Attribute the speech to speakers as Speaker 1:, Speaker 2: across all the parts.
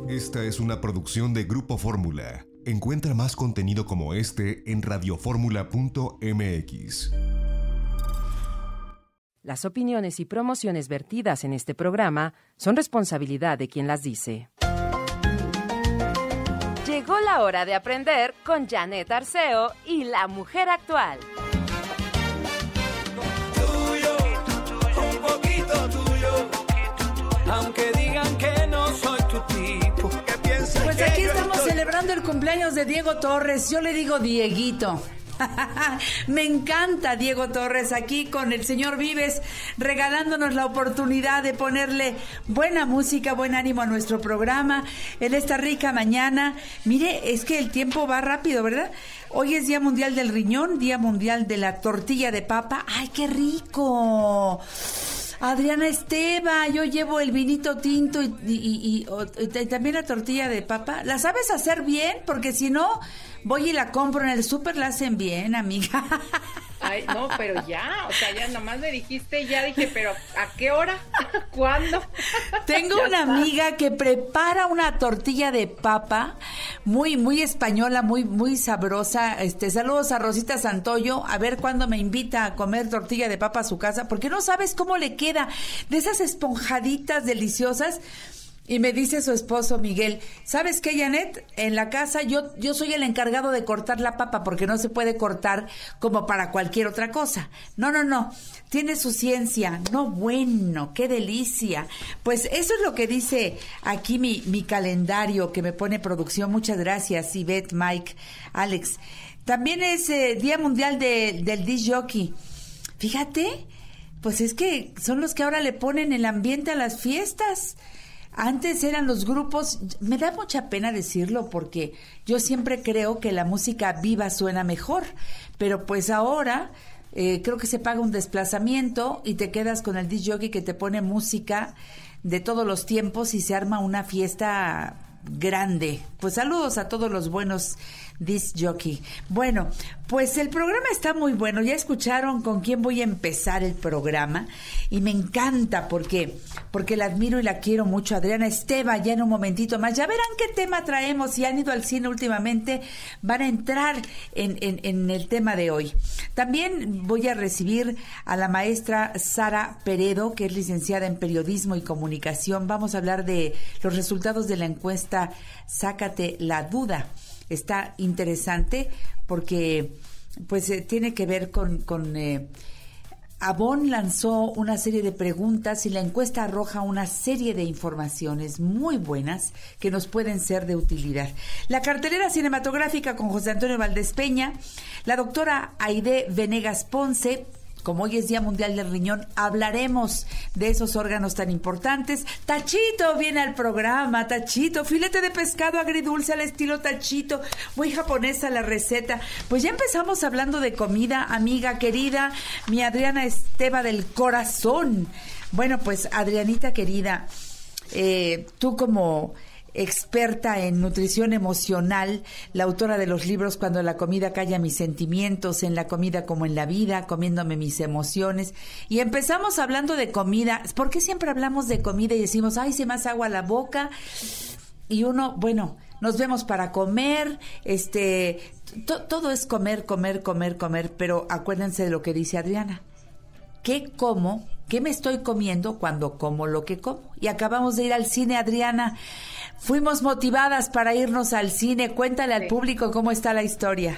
Speaker 1: Esta es una producción de Grupo Fórmula. Encuentra más contenido como este en radioformula.mx.
Speaker 2: Las opiniones y promociones vertidas en este programa son responsabilidad de quien las dice. Llegó la hora de aprender con Janet Arceo y la mujer actual.
Speaker 3: Tuyo, un poquito tuyo, aunque digan que no soy tu tipo.
Speaker 4: Pues aquí estamos celebrando el cumpleaños de Diego Torres. Yo le digo Dieguito. Me encanta Diego Torres aquí con el señor Vives regalándonos la oportunidad de ponerle buena música, buen ánimo a nuestro programa en esta rica mañana. Mire, es que el tiempo va rápido, ¿verdad? Hoy es Día Mundial del Riñón, Día Mundial de la Tortilla de Papa. ¡Ay, qué rico! Adriana Esteva, yo llevo el vinito tinto y también la tortilla de papa. ¿La sabes hacer bien? Porque si no, voy y la compro en el súper, la hacen bien, amiga.
Speaker 5: Ay, no, pero ya, o sea, ya nomás me dijiste, ya dije, pero ¿a qué hora? ¿Cuándo?
Speaker 4: Tengo una amiga que prepara una tortilla de papa muy española, muy sabrosa. Saludos a Rosita Santoyo, a ver cuándo me invita a comer tortilla de papa a su casa, porque no sabes cómo le queda, de esas esponjaditas deliciosas. Y me dice su esposo Miguel, ¿sabes qué, Janet? En la casa yo soy el encargado de cortar la papa porque no se puede cortar como para cualquier otra cosa. No, tiene su ciencia. No, bueno, qué delicia. Pues eso es lo que dice aquí mi calendario que me pone producción. Muchas gracias, Ivette, Mike, Alex. También es Día Mundial del Disc Jockey. Fíjate, pues es que son los que ahora le ponen el ambiente a las fiestas. Antes eran los grupos, me da mucha pena decirlo porque yo siempre creo que la música viva suena mejor, pero pues ahora creo que se paga un desplazamiento y te quedas con el disc jockey que te pone música de todos los tiempos y se arma una fiesta grande. Pues saludos a todos los buenos disc jockey. Bueno, pues el programa está muy bueno. Ya escucharon con quién voy a empezar el programa y me encanta porque la admiro y la quiero mucho. Adriana Esteva, ya en un momentito más. Ya verán qué tema traemos. Si han ido al cine últimamente, van a entrar en el tema de hoy. También voy a recibir a la maestra Sara Peredo, que es licenciada en Periodismo y Comunicación. Vamos a hablar de los resultados de la encuesta Sácate la Duda. Está interesante porque pues tiene que ver con Avon lanzó una serie de preguntas y la encuesta arroja una serie de informaciones muy buenas que nos pueden ser de utilidad. La cartelera cinematográfica con José Antonio Valdés Peña, la doctora Aide Venegas Ponce. Como hoy es Día Mundial del Riñón, hablaremos de esos órganos tan importantes. Tachito viene al programa, Tachito, filete de pescado agridulce al estilo Tachito, muy japonesa la receta. Pues ya empezamos hablando de comida, amiga querida, mi Adriana Esteva del corazón. Bueno, pues Adrianita querida, tú como experta en nutrición emocional, la autora de los libros Cuando la comida calla mis sentimientos, En la comida como en la vida, Comiéndome mis emociones, y empezamos hablando de comida. ¿Por qué siempre hablamos de comida y decimos, ay, se me hace agua la boca? Y uno, bueno, nos vemos para comer, todo es comer, pero acuérdense de lo que dice Adriana. ¿Qué como? ¿Qué me estoy comiendo cuando como lo que como? Y acabamos de ir al cine, Adriana. Fuimos motivadas para irnos al cine. Cuéntale al público cómo está la historia.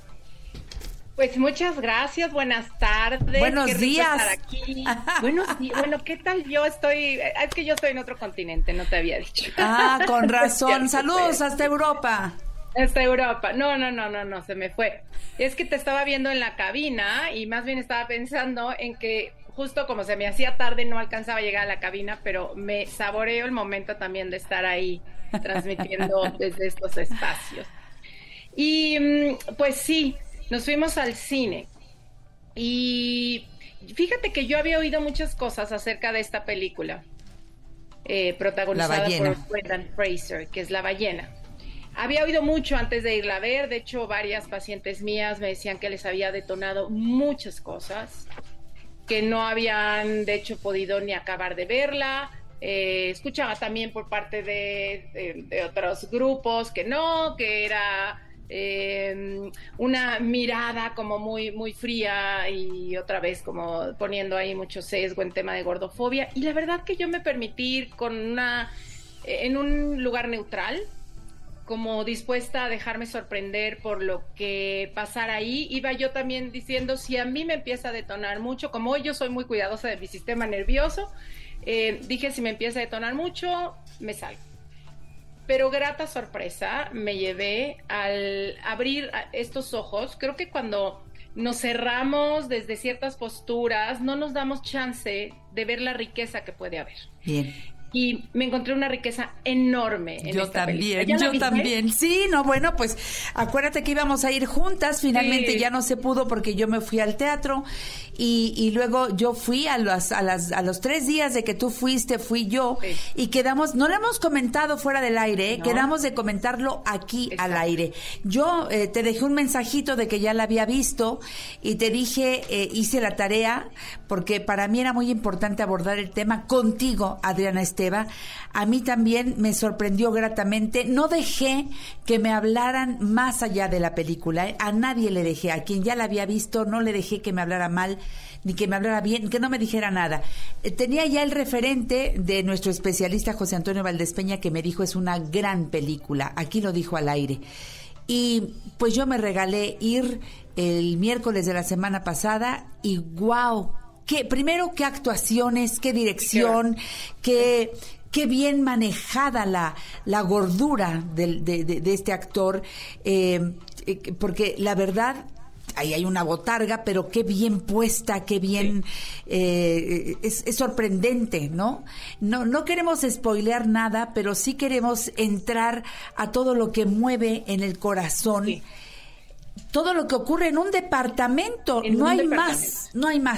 Speaker 5: Pues muchas gracias, buenas tardes.
Speaker 4: Buenos días.
Speaker 5: Estar aquí. Buenos días. Bueno, ¿qué tal? Es que yo estoy en otro continente, no te había dicho.
Speaker 4: Ah, con razón. Saludos hasta Europa.
Speaker 5: Hasta Europa. No, se me fue. Es que te estaba viendo en la cabina y más bien estaba pensando en que justo como se me hacía tarde no alcanzaba a llegar a la cabina, pero me saboreo el momento también de estar ahí transmitiendo desde estos espacios. Y pues sí, nos fuimos al cine y fíjate que yo había oído muchas cosas acerca de esta película protagonizada por Brendan Fraser, que es La ballena. Había oído mucho antes de irla a ver, de hecho varias pacientes mías me decían que les había detonado muchas cosas, que no habían de hecho podido ni acabar de verla, escuchaba también por parte de otros grupos que no, que era una mirada como muy, muy fría y otra vez como poniendo ahí mucho sesgo en tema de gordofobia. Y la verdad que yo me permití ir en un lugar neutral, como dispuesta a dejarme sorprender por lo que pasara ahí. Iba yo también diciendo, si a mí me empieza a detonar mucho, como hoy yo soy muy cuidadosa de mi sistema nervioso, dije, si me empieza a detonar mucho, me salgo. Pero grata sorpresa me llevé al abrir estos ojos. Creo que cuando nos cerramos desde ciertas posturas, no nos damos chance de ver la riqueza que puede haber.
Speaker 4: Bien.
Speaker 5: Y me encontré una riqueza enorme en esta película.
Speaker 4: Yo también. Sí, no, bueno, pues acuérdate que íbamos a ir juntas, finalmente ya no se pudo porque yo me fui al teatro y luego yo fui a los 3 días de que tú fuiste, fui yo y quedamos, no lo hemos comentado fuera del aire, no. Quedamos de comentarlo aquí al aire. Yo te dejé un mensajito de que ya la había visto y te dije, hice la tarea porque para mí era muy importante abordar el tema contigo, Adriana Esteva. A mí también me sorprendió gratamente. No dejé que me hablaran más allá de la película, ¿eh? A nadie le dejé. A quien ya la había visto no le dejé que me hablara mal, ni que me hablara bien, que no me dijera nada. Tenía ya el referente de nuestro especialista José Antonio Valdés Peña, que me dijo es una gran película. Aquí lo dijo al aire. Y pues yo me regalé ir el miércoles de la semana pasada y ¡guau! Primero, qué actuaciones, qué dirección, qué bien manejada la gordura de este actor, porque la verdad, ahí hay una botarga, pero qué bien puesta, qué bien, es sorprendente, ¿no? No queremos spoilear nada, pero sí queremos entrar a todo lo que mueve en el corazón. Sí. Todo lo que ocurre en un departamento, no hay más.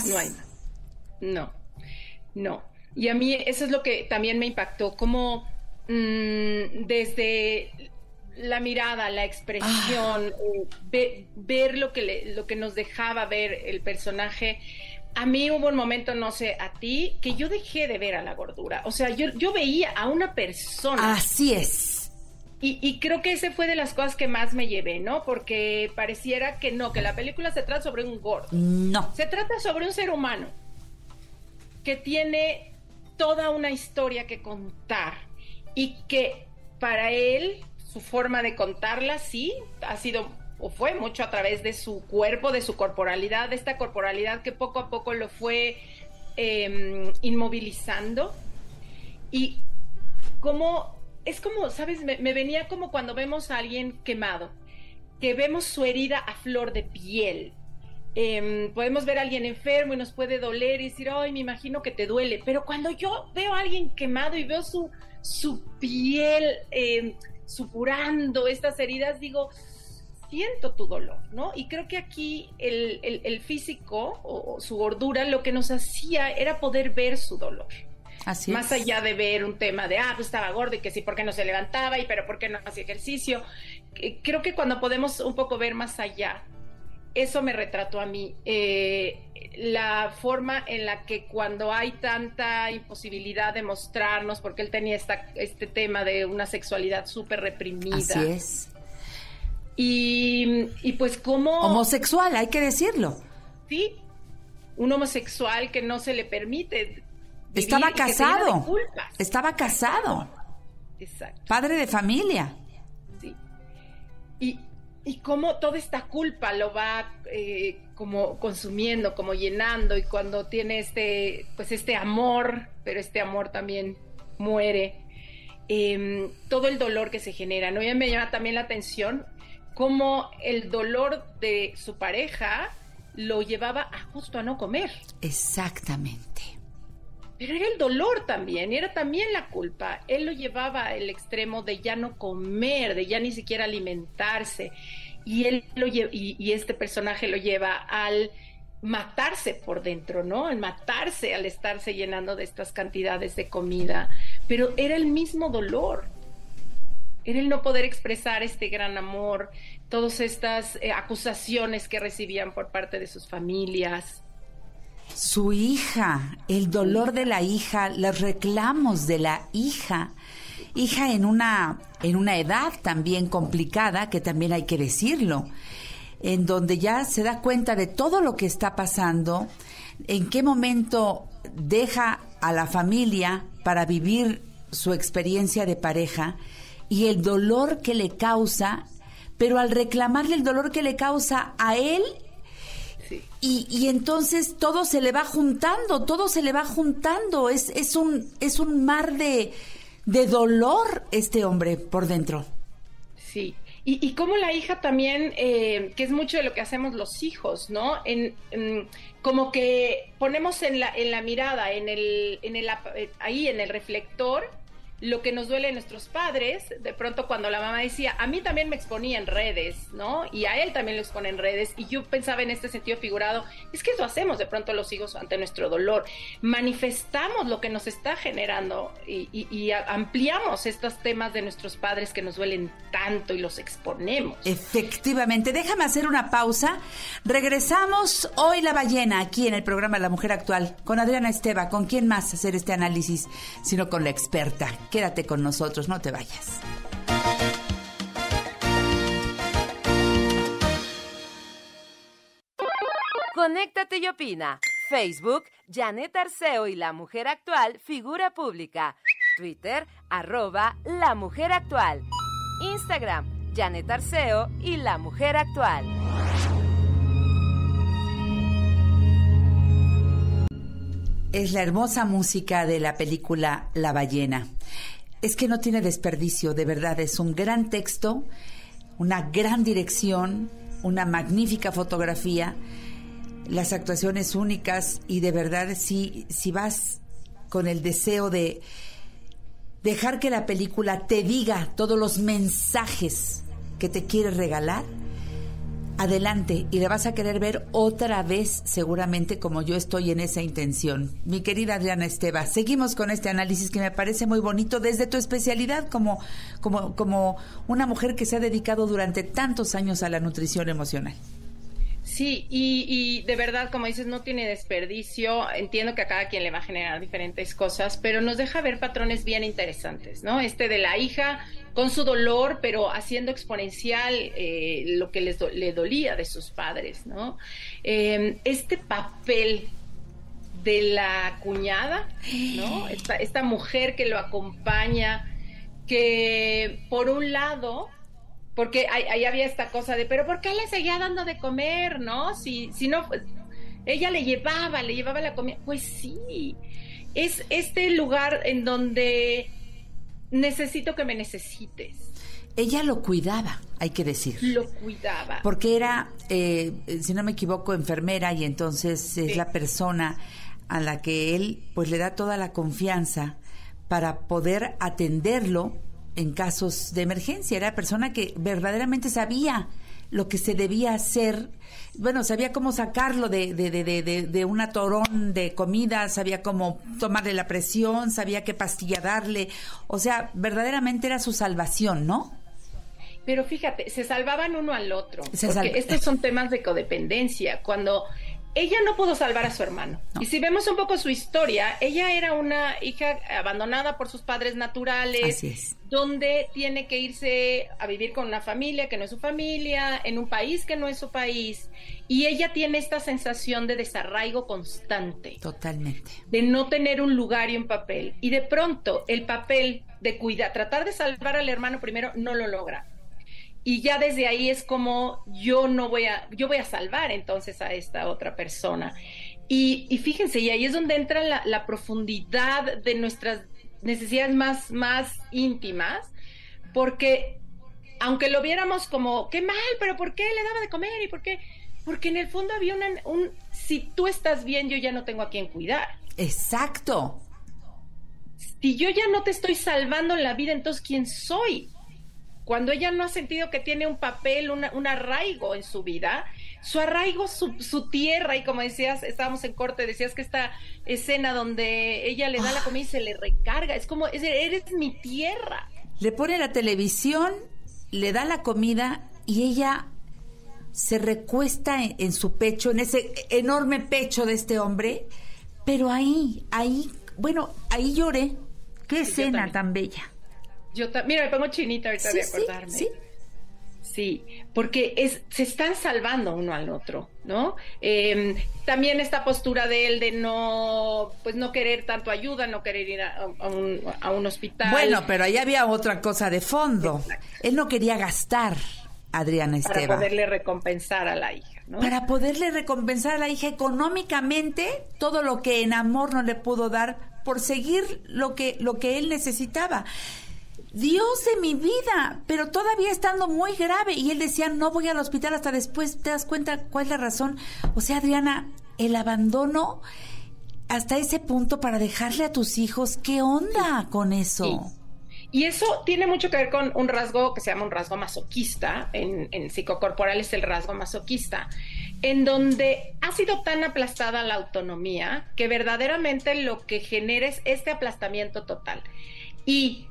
Speaker 5: No. Y a mí eso es lo que también me impactó, como desde la mirada, la expresión, ver lo que nos dejaba ver el personaje. A mí hubo un momento, no sé, a ti, que yo dejé de ver a la gordura. O sea, yo veía a una persona.
Speaker 4: Así es.
Speaker 5: Y creo que ese fue de las cosas que más me llevé, ¿no? Porque pareciera que no, que la película se trata sobre un gordo.
Speaker 4: No.
Speaker 5: Se trata sobre un ser humano que tiene toda una historia que contar y que para él, su forma de contarla, sí, ha sido o fue mucho a través de su cuerpo, de su corporalidad, de esta corporalidad que poco a poco lo fue inmovilizando. Y es como, ¿sabes? Me venía como cuando vemos a alguien quemado, que vemos su herida a flor de piel. Podemos ver a alguien enfermo y nos puede doler y decir, ay, me imagino que te duele. Pero cuando yo veo a alguien quemado y veo su piel supurando estas heridas, digo, siento tu dolor, ¿no? Y creo que aquí el físico o su gordura lo que nos hacía era poder ver su dolor.
Speaker 4: Así
Speaker 5: más
Speaker 4: es.
Speaker 5: allá de ver un tema de, pues estaba gordo y que sí, ¿por qué no se levantaba? Y pero ¿por qué no hacía ejercicio? Creo que cuando podemos un poco ver más allá, eso me retrató a mí. La forma en la que cuando hay tanta imposibilidad de mostrarnos, porque él tenía este tema de una sexualidad súper reprimida.
Speaker 4: Así es.
Speaker 5: Y pues como...
Speaker 4: homosexual, hay que decirlo.
Speaker 5: Sí, un homosexual que no se le permite...
Speaker 4: Estaba casado. Estaba casado.
Speaker 5: Exacto.
Speaker 4: Padre de familia.
Speaker 5: Sí. Y cómo toda esta culpa lo va como consumiendo, como llenando, y cuando tiene este amor, pero este amor también muere, todo el dolor que se genera, ¿no? Y me llama también la atención cómo el dolor de su pareja lo llevaba justo a no comer.
Speaker 4: Exactamente.
Speaker 5: Pero era el dolor también, y era también la culpa. Él lo llevaba al extremo de ya no comer, de ya ni siquiera alimentarse. Y y este personaje lo lleva al matarse por dentro, ¿no? Al matarse, al estarse llenando de estas cantidades de comida. Pero era el mismo dolor. Era el no poder expresar este gran amor, todas estas acusaciones que recibían por parte de sus familias.
Speaker 4: Su hija, el dolor de la hija, los reclamos de la hija en una edad también complicada, que también hay que decirlo, en donde ya se da cuenta de todo lo que está pasando, en qué momento deja a la familia para vivir su experiencia de pareja y el dolor que le causa, pero al reclamarle el dolor que le causa a él, sí. y entonces todo se le va juntando, es un mar de dolor este hombre por dentro.
Speaker 5: Sí. Y como la hija también, que es mucho de lo que hacemos los hijos, ¿no? Como que ponemos en la mirada, ahí en el reflector, lo que nos duele a nuestros padres. De pronto cuando la mamá decía, a mí también me exponía en redes, ¿no? Y a él también lo expone en redes, y yo pensaba en este sentido figurado, es que eso hacemos de pronto los hijos ante nuestro dolor, manifestamos lo que nos está generando y ampliamos estos temas de nuestros padres que nos duelen tanto y los exponemos.
Speaker 4: Efectivamente, déjame hacer una pausa, regresamos hoy La Ballena, aquí en el programa La Mujer Actual, con Adriana Esteva. ¿Con quién más hacer este análisis sino con la experta? Quédate con nosotros, no te vayas.
Speaker 2: Conéctate y opina. Facebook, Janet Arceo y La Mujer Actual, figura pública. Twitter, @La Mujer Actual. Instagram, Janet Arceo y La Mujer Actual.
Speaker 4: Es la hermosa música de la película La Ballena. Es que no tiene desperdicio, de verdad, es un gran texto, una gran dirección, una magnífica fotografía, las actuaciones únicas, y de verdad, si vas con el deseo de dejar que la película te diga todos los mensajes que te quiere regalar, adelante, y la vas a querer ver otra vez, seguramente, como yo estoy en esa intención. Mi querida Adriana Esteva, seguimos con este análisis que me parece muy bonito desde tu especialidad como una mujer que se ha dedicado durante tantos años a la nutrición emocional.
Speaker 5: Sí, y de verdad, como dices, no tiene desperdicio. Entiendo que a cada quien le va a generar diferentes cosas, pero nos deja ver patrones bien interesantes, ¿no? De la hija con su dolor, pero haciendo exponencial lo que le dolía de sus padres, ¿no? Este papel de la cuñada, ¿no? Esta mujer que lo acompaña, que por un lado, porque ahí había esta cosa de, pero ¿por qué le seguía dando de comer, no? Si no, ella le llevaba la comida. Pues sí, es este lugar en donde necesito que me necesites.
Speaker 4: Ella lo cuidaba, hay que decir.
Speaker 5: Lo cuidaba.
Speaker 4: Porque era, si no me equivoco, enfermera, y entonces es la persona a la que él pues le da toda la confianza para poder atenderlo en casos de emergencia. Era persona que verdaderamente sabía lo que se debía hacer. Bueno, sabía cómo sacarlo de un atorón de comida, sabía cómo tomarle la presión, sabía qué pastilla darle. O sea, verdaderamente era su salvación, ¿no?
Speaker 5: Pero fíjate, se salvaban uno al otro. Porque estos son temas de codependencia. Cuando ella no pudo salvar a su hermano. No. Y si vemos un poco su historia, ella era una hija abandonada por sus padres naturales.
Speaker 4: Así es.
Speaker 5: Donde tiene que irse a vivir con una familia que no es su familia, en un país que no es su país. Y ella tiene esta sensación de desarraigo constante.
Speaker 4: Totalmente.
Speaker 5: De no tener un lugar y un papel. Y de pronto el papel de tratar de salvar al hermano primero, no lo logra. Y ya desde ahí es como yo voy a salvar entonces a esta otra persona. Y fíjense, y ahí es donde entra la profundidad de nuestras necesidades más íntimas, porque aunque lo viéramos como, qué mal, pero ¿por qué le daba de comer? ¿Y por qué? Porque en el fondo había si tú estás bien, yo ya no tengo a quién cuidar.
Speaker 4: Exacto.
Speaker 5: Si yo ya no te estoy salvando en la vida, entonces ¿quién soy? Cuando ella no ha sentido que tiene un papel, un arraigo en su vida, su arraigo, su tierra, y como decías, estábamos en corte, decías que esta escena donde ella le da la comida y se le recarga, es como, eres mi tierra.
Speaker 4: Le pone la televisión, le da la comida y ella se recuesta en su pecho, en ese enorme pecho de este hombre, pero ahí lloré. Qué escena tan bella.
Speaker 5: Mira, me pongo chinita ahorita de acordarme. Sí, porque se están salvando uno al otro, ¿no? También esta postura de él de no querer tanto ayuda, no querer ir a un hospital.
Speaker 4: Bueno, pero ahí había otra cosa de fondo. Exacto. Él no quería gastar, Adriana Esteva.
Speaker 5: Para poderle recompensar a la hija, ¿no?
Speaker 4: Para poderle recompensar a la hija económicamente todo lo que en amor no le pudo dar por seguir lo que él necesitaba. Dios de mi vida, pero todavía estando muy grave. Y él decía, no voy al hospital hasta después. ¿Te das cuenta cuál es la razón? O sea, Adriana, el abandono hasta ese punto para dejarle a tus hijos, ¿qué onda con eso?
Speaker 5: Sí. Y eso tiene mucho que ver con un rasgo que se llama un rasgo masoquista, en psicocorporal es el rasgo masoquista, en donde ha sido tan aplastada la autonomía que verdaderamente lo que genera es este aplastamiento total. Y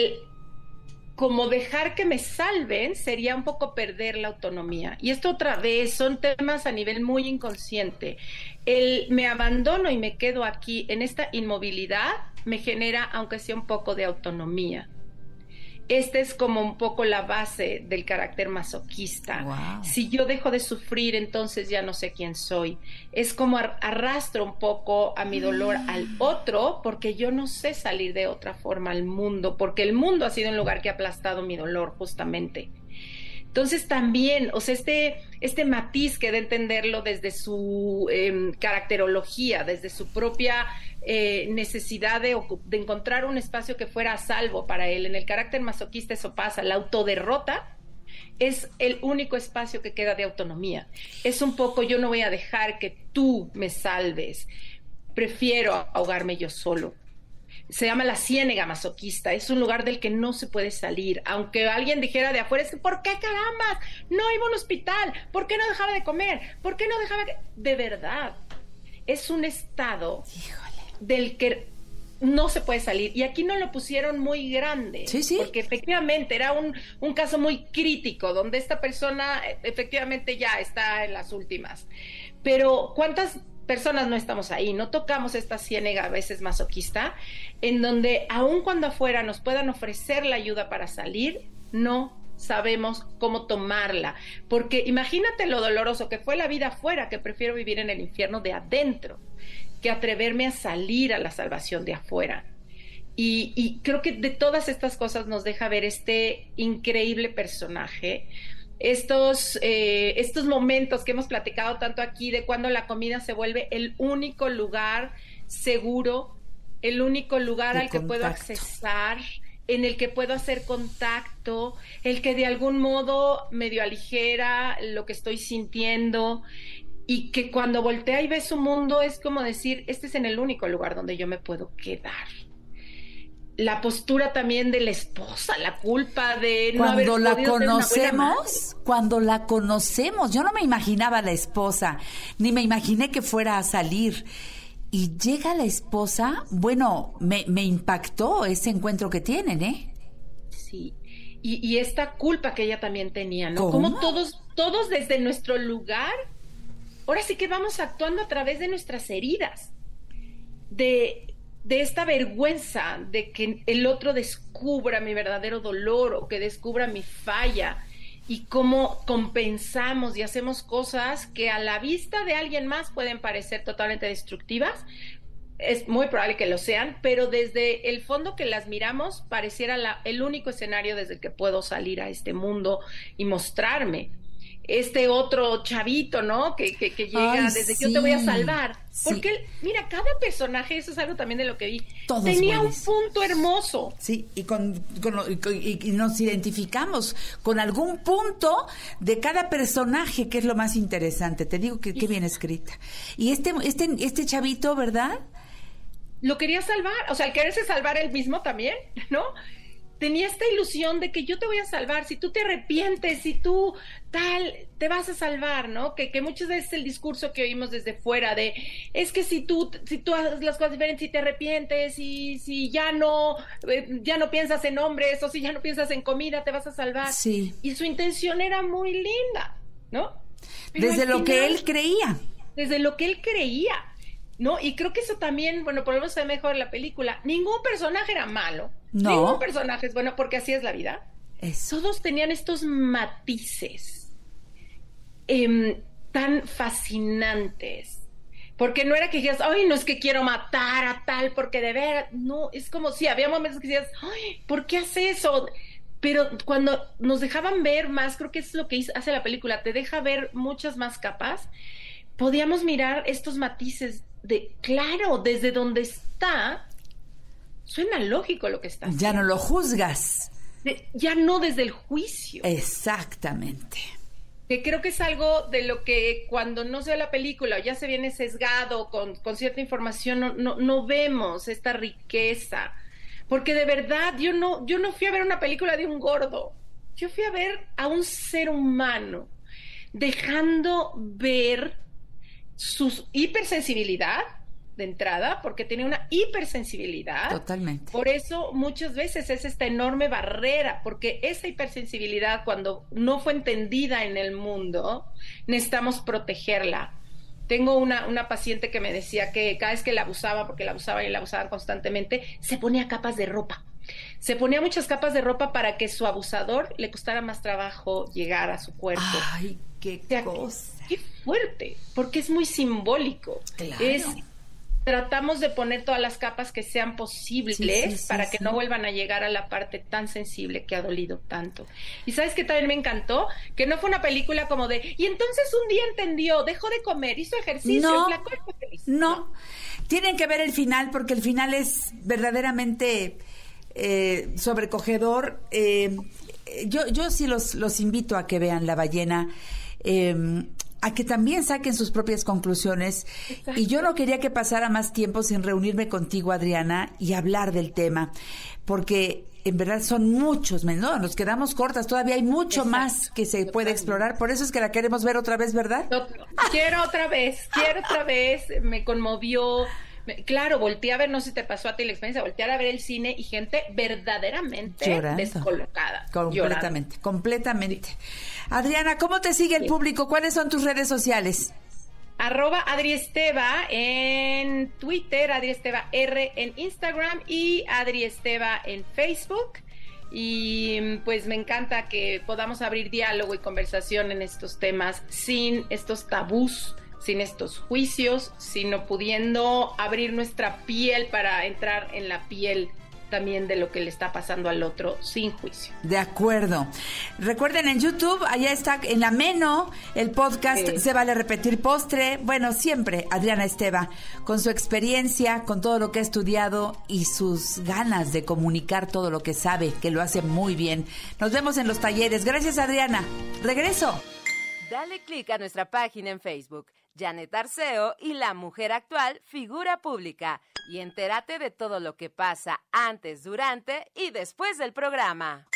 Speaker 5: como dejar que me salven sería un poco perder la autonomía. Y esto otra vez son temas a nivel muy inconsciente. Me abandono y me quedo aquí en esta inmovilidad me genera, aunque sea un poco de autonomía. Esta es como un poco la base del carácter masoquista.
Speaker 4: Wow.
Speaker 5: Si yo dejo de sufrir, entonces ya no sé quién soy. Es como arrastro un poco a mi dolor al otro, porque yo no sé salir de otra forma al mundo, porque el mundo ha sido un lugar que ha aplastado mi dolor justamente. Entonces también, o sea, este matiz que de entenderlo desde su caracterología, desde su propia necesidad de encontrar un espacio que fuera a salvo para él. En el carácter masoquista eso pasa, la autoderrota es el único espacio que queda de autonomía. Es un poco, yo no voy a dejar que tú me salves, prefiero ahogarme yo solo. Se llama la ciénega masoquista, es un lugar del que no se puede salir, aunque alguien dijera de afuera, es que ¿por qué carambas? No iba a un hospital, ¿por qué no dejaba de comer? ¿Por qué no dejaba de verdad? Es un estado del que no se puede salir, y aquí no lo pusieron muy grande,
Speaker 4: sí.
Speaker 5: Porque efectivamente era un caso muy crítico, donde esta persona efectivamente ya está en las últimas, pero ¿cuántas personas no estamos ahí? No tocamos esta ciénega a veces masoquista, en donde aun cuando afuera nos puedan ofrecer la ayuda para salir, no sabemos cómo tomarla, porque imagínate lo doloroso que fue la vida afuera, que prefiero vivir en el infierno de adentro que atreverme a salir a la salvación de afuera. Y creo que de todas estas cosas nos deja ver este increíble personaje, estos momentos que hemos platicado tanto aquí de cuando la comida se vuelve el único lugar seguro, el único lugar al que puedo accesar, en el que puedo hacer contacto, el que de algún modo medio aligera lo que estoy sintiendo, y que cuando voltea y ve su mundo es como decir, este es en el único lugar donde yo me puedo quedar. La postura también de la esposa, la culpa de no haber podido ser una buena madre.
Speaker 4: Cuando la conocemos, yo no me imaginaba a la esposa, ni me imaginé que fuera a salir. Y llega la esposa, bueno, me impactó ese encuentro que tienen, ¿eh?
Speaker 5: Sí, y esta culpa que ella también tenía, ¿no?
Speaker 4: ¿Cómo?
Speaker 5: Como todos desde nuestro lugar, ahora sí que vamos actuando a través de nuestras heridas, de esta vergüenza de que el otro descubra mi verdadero dolor o que descubra mi falla, y cómo compensamos y hacemos cosas que a la vista de alguien más pueden parecer totalmente destructivas. Es muy probable que lo sean, pero desde el fondo que las miramos pareciera el único escenario desde el que puedo salir a este mundo y mostrarme. Este otro chavito, ¿no? Que llega. Ay, desde que yo te voy a salvar. Sí. Porque, mira, cada personaje, eso es algo también de lo que vi, todos tenía buenos. Un punto hermoso.
Speaker 4: Sí, y nos identificamos con algún punto de cada personaje, que es lo más interesante. Te digo que bien escrita. Y este chavito, ¿verdad?
Speaker 5: Lo quería salvar, o sea, el quererse salvar él mismo también, ¿no? Tenía esta ilusión de que yo te voy a salvar, si tú te arrepientes, si tú tal, te vas a salvar, ¿no? Que muchas veces el discurso que oímos desde fuera de, es que si tú haces las cosas diferentes, si te arrepientes, y si ya no piensas en hombres, o si ya no piensas en comida, te vas a salvar.
Speaker 4: Sí.
Speaker 5: Y su intención era muy linda, ¿no? Pero
Speaker 4: desde
Speaker 5: al
Speaker 4: lo que
Speaker 5: final,
Speaker 4: él creía.
Speaker 5: Desde lo que él creía, ¿no? Y creo que eso también, bueno, por lo menos se ve mejor en la película. Ningún personaje era malo.
Speaker 4: No.
Speaker 5: Ningún personaje es bueno, porque así es la vida.
Speaker 4: Eso.
Speaker 5: Todos tenían estos matices tan fascinantes. Porque no era que dijeras, ay, no es que quiero matar a tal, porque de veras, no, es como si había momentos que decías, ay, ¿por qué hace eso? Pero cuando nos dejaban ver más, creo que es lo que hace la película, te deja ver muchas más capas, podíamos mirar estos matices de, claro, desde donde está, suena lógico lo que está haciendo.
Speaker 4: Ya no lo juzgas.
Speaker 5: Ya no desde el juicio.
Speaker 4: Exactamente.
Speaker 5: Que creo que es algo de lo que cuando no se ve la película o ya se viene sesgado con cierta información, no vemos esta riqueza. Porque de verdad yo no fui a ver una película de un gordo. Yo fui a ver a un ser humano dejando ver su hipersensibilidad de entrada, porque tenía una hipersensibilidad.
Speaker 4: Totalmente.
Speaker 5: Por eso muchas veces es esta enorme barrera, porque esa hipersensibilidad, cuando no fue entendida en el mundo, necesitamos protegerla. Tengo una paciente que me decía que cada vez que la abusaba, porque la abusaban y la abusaban constantemente, se ponía capas de ropa. Se ponía muchas capas de ropa para que su abusador le costara más trabajo llegar a su cuerpo.
Speaker 4: Ay, qué cosa.
Speaker 5: Qué fuerte, porque es muy simbólico.
Speaker 4: Claro.
Speaker 5: Tratamos de poner todas las capas que sean posibles para que no vuelvan a llegar a la parte tan sensible que ha dolido tanto. Y ¿sabes qué también me encantó? Que no fue una película como de, y entonces un día entendió, dejó de comer, hizo ejercicio, la cuerpo feliz.
Speaker 4: No, tienen que ver el final porque el final es verdaderamente sobrecogedor. Yo sí los invito a que vean La ballena, a que también saquen sus propias conclusiones. Exacto. Y yo no quería que pasara más tiempo sin reunirme contigo, Adriana, y hablar del tema, porque en verdad son muchos, ¿no? Nos quedamos cortas, todavía hay mucho más que se puede explorar, por eso es que la queremos ver otra vez, ¿verdad?
Speaker 5: Quiero otra vez, me conmovió. Claro, volteé a ver, no sé si te pasó a ti la experiencia, voltear a ver el cine y gente verdaderamente llorando, descolocada.
Speaker 4: Completamente. Adriana, ¿cómo te sigue el público? ¿Cuáles son tus redes sociales?
Speaker 5: @AdriEsteva en Twitter, AdriEsteva R en Instagram y AdriEsteva en Facebook. Y pues me encanta que podamos abrir diálogo y conversación en estos temas sin estos tabús, sin estos juicios, sino pudiendo abrir nuestra piel para entrar en la piel también de lo que le está pasando al otro sin juicio.
Speaker 4: De acuerdo. Recuerden, en YouTube, allá está en ameno el podcast, Se vale repetir postre. Bueno, siempre Adriana Esteva, con su experiencia, con todo lo que ha estudiado y sus ganas de comunicar todo lo que sabe, que lo hace muy bien. Nos vemos en los talleres. Gracias, Adriana. Regreso.
Speaker 2: Dale click a nuestra página en Facebook, Janet Arceo y La Mujer Actual, Figura Pública, y entérate de todo lo que pasa antes, durante y después del programa.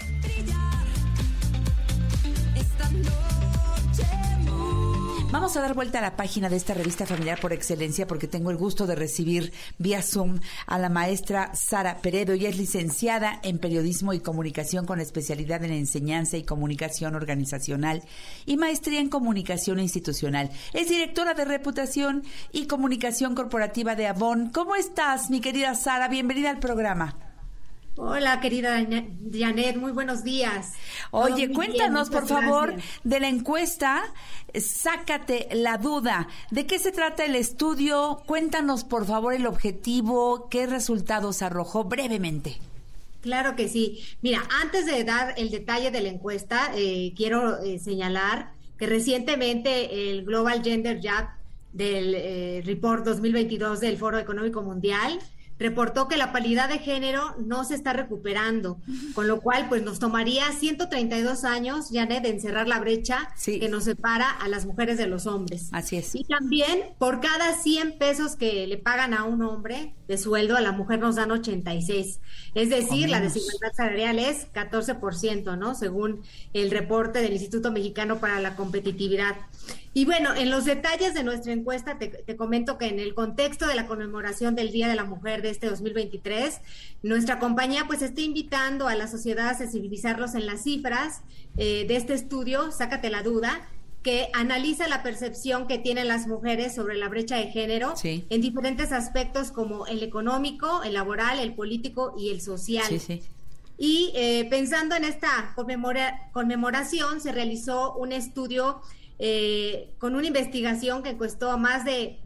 Speaker 4: Vamos a dar vuelta a la página de esta revista familiar por excelencia porque tengo el gusto de recibir vía Zoom a la maestra Sara Peredo. Ella es licenciada en Periodismo y Comunicación con especialidad en Enseñanza y Comunicación Organizacional y maestría en Comunicación Institucional. Es directora de Reputación y Comunicación Corporativa de Avon. ¿Cómo estás, mi querida Sara? Bienvenida al programa.
Speaker 6: Hola, querida Janet, muy buenos días.
Speaker 4: Oye, cuéntanos, por favor, de la encuesta Sácate la Duda. ¿De qué se trata el estudio? Cuéntanos, por favor, el objetivo, qué resultados arrojó brevemente.
Speaker 6: Claro que sí. Mira, antes de dar el detalle de la encuesta, quiero señalar que recientemente el Global Gender Gap del Report 2022 del Foro Económico Mundial reportó que la paridad de género no se está recuperando, con lo cual pues nos tomaría 132 años, Janet, de encerrar la brecha que nos separa a las mujeres de los hombres.
Speaker 4: Así es.
Speaker 6: Y también por cada 100 pesos que le pagan a un hombre de sueldo, a la mujer nos dan 86. Es decir, la desigualdad salarial es 14%, ¿no? Según el reporte del Instituto Mexicano para la Competitividad. Y bueno, en los detalles de nuestra encuesta te comento que en el contexto de la conmemoración del Día de la Mujer de este 2023, nuestra compañía pues está invitando a la sociedad a sensibilizarlos en las cifras de este estudio, Sácate la Duda, que analiza la percepción que tienen las mujeres sobre la brecha de género en diferentes aspectos como el económico, el laboral, el político y el social. Y pensando en esta conmemoración, se realizó un estudio con una investigación que encuestó a más de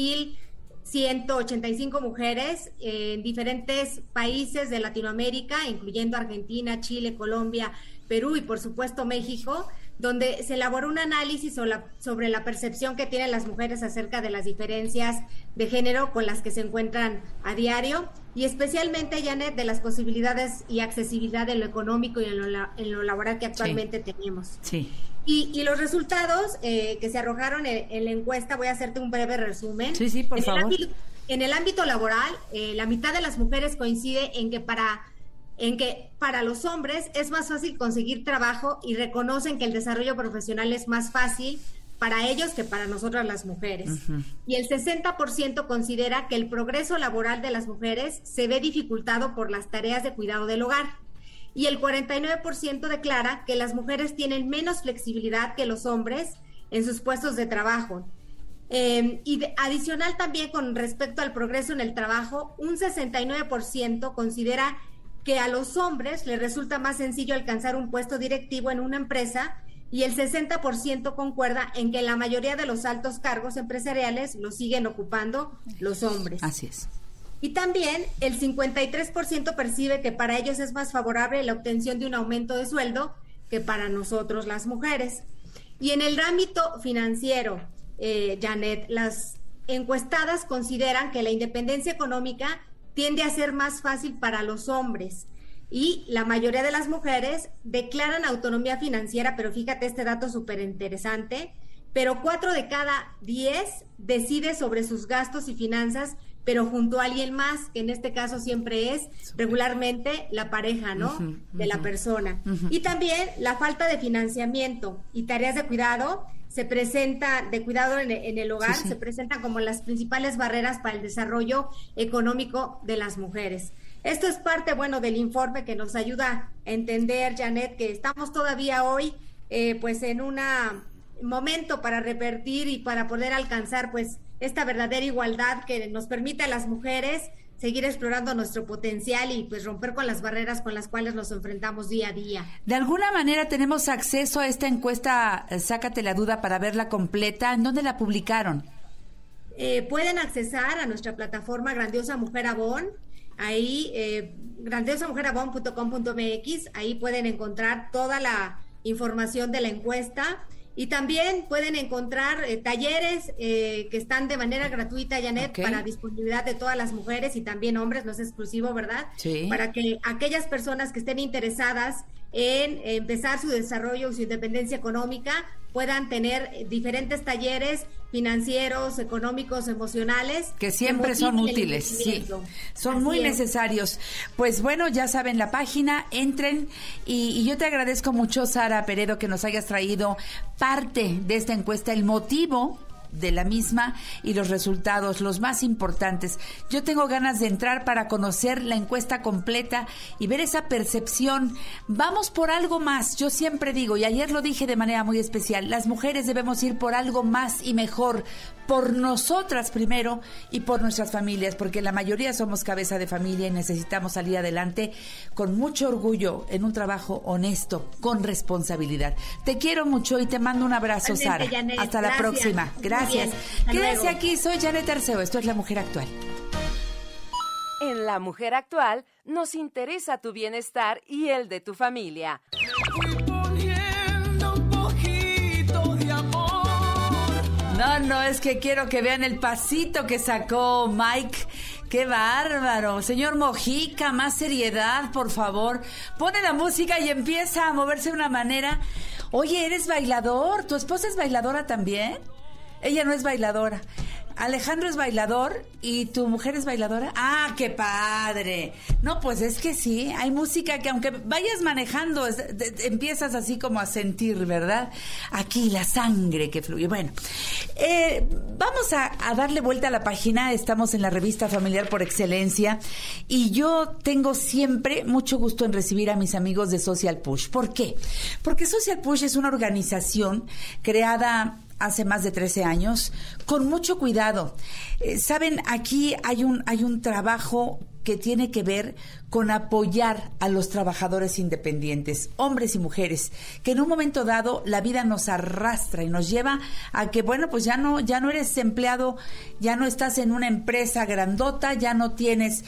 Speaker 6: 2,185 mujeres en diferentes países de Latinoamérica, incluyendo Argentina, Chile, Colombia, Perú y por supuesto México, donde se elaboró un análisis sobre la percepción que tienen las mujeres acerca de las diferencias de género con las que se encuentran a diario, y especialmente, Janet, de las posibilidades y accesibilidad en lo económico y en lo laboral que actualmente tenemos. Y los resultados que se arrojaron en la encuesta, voy a hacerte un breve resumen.
Speaker 4: Por favor.
Speaker 6: En el ámbito laboral, la mitad de las mujeres coincide en que para los hombres es más fácil conseguir trabajo y reconocen que el desarrollo profesional es más fácil para ellos que para nosotras las mujeres. Y el 60% considera que el progreso laboral de las mujeres se ve dificultado por las tareas de cuidado del hogar. Y el 49% declara que las mujeres tienen menos flexibilidad que los hombres en sus puestos de trabajo. Adicional también con respecto al progreso en el trabajo, un 69% considera que a los hombres les resulta más sencillo alcanzar un puesto directivo en una empresa, y el 60% concuerda en que la mayoría de los altos cargos empresariales los siguen ocupando los hombres.
Speaker 4: Así es.
Speaker 6: Y también el 53% percibe que para ellos es más favorable la obtención de un aumento de sueldo que para nosotros las mujeres. Y en el ámbito financiero, Janet, las encuestadas consideran que la independencia económica tiende a ser más fácil para los hombres, y la mayoría de las mujeres declaran autonomía financiera, pero fíjate este dato súper interesante, pero 4 de cada 10 decide sobre sus gastos y finanzas, pero junto a alguien más, que en este caso siempre es regularmente la pareja, ¿no? De la persona. Y también la falta de financiamiento y tareas de cuidado se presenta, de cuidado en el hogar, se presentan como las principales barreras para el desarrollo económico de las mujeres. Esto es parte, del informe que nos ayuda a entender, Janet, que estamos todavía hoy, pues en un momento para revertir y para poder alcanzar, pues, esta verdadera igualdad que nos permite a las mujeres seguir explorando nuestro potencial y pues romper con las barreras con las cuales nos enfrentamos día a día.
Speaker 4: De alguna manera tenemos acceso a esta encuesta, sácate la duda, para verla completa. ¿En dónde la publicaron?
Speaker 6: Pueden accesar a nuestra plataforma Grandiosa Mujer Avon, ahí grandiosamujeravon.com.mx, ahí pueden encontrar toda la información de la encuesta. Y también pueden encontrar talleres que están de manera gratuita, Janet, para disponibilidad de todas las mujeres y también hombres, no es exclusivo, ¿verdad? Para que aquellas personas que estén interesadas en empezar su desarrollo y su independencia económica puedan tener diferentes talleres financieros, económicos, emocionales.
Speaker 4: Que siempre son útiles, son muy necesarios. Pues bueno, ya saben la página, entren y yo te agradezco mucho, Sara Peredo, que nos hayas traído parte de esta encuesta, el motivo de la misma y los resultados, los más importantes. Yo tengo ganas de entrar para conocer la encuesta completa y ver esa percepción. Vamos por algo más. Yo siempre digo, y ayer lo dije de manera muy especial, las mujeres debemos ir por algo más y mejor, por nosotras primero y por nuestras familias, porque la mayoría somos cabeza de familia y necesitamos salir adelante con mucho orgullo en un trabajo honesto, con responsabilidad. Te quiero mucho y te mando un abrazo, Sara.
Speaker 6: Janet,
Speaker 4: hasta la próxima. Gracias. Quédense aquí, soy Janet Arceo, esto es La Mujer Actual.
Speaker 2: En La Mujer Actual nos interesa tu bienestar y el de tu familia.
Speaker 4: No, es que quiero que vean el pasito que sacó Mike. ¡Qué bárbaro! Señor Mojica, más seriedad, por favor. Pone la música y empieza a moverse de una manera. Oye, ¿eres bailador? ¿Tu esposa es bailadora también? Ella no es bailadora. Alejandro es bailador y tu mujer es bailadora. ¡Ah, qué padre! No, pues es que sí, hay música que aunque vayas manejando, empiezas así como a sentir, ¿verdad? Aquí la sangre que fluye. Bueno, vamos a darle vuelta a la página. Estamos en la revista familiar por excelencia y yo tengo siempre mucho gusto en recibir a mis amigos de Social Push. ¿Por qué? Porque Social Push es una organización creada hace más de 13 años, con mucho cuidado. Saben, aquí hay un trabajo que tiene que ver con apoyar a los trabajadores independientes, hombres y mujeres, que en un momento dado la vida nos arrastra y nos lleva a que, bueno, pues ya no eres empleado, ya no estás en una empresa grandota, ya no tienes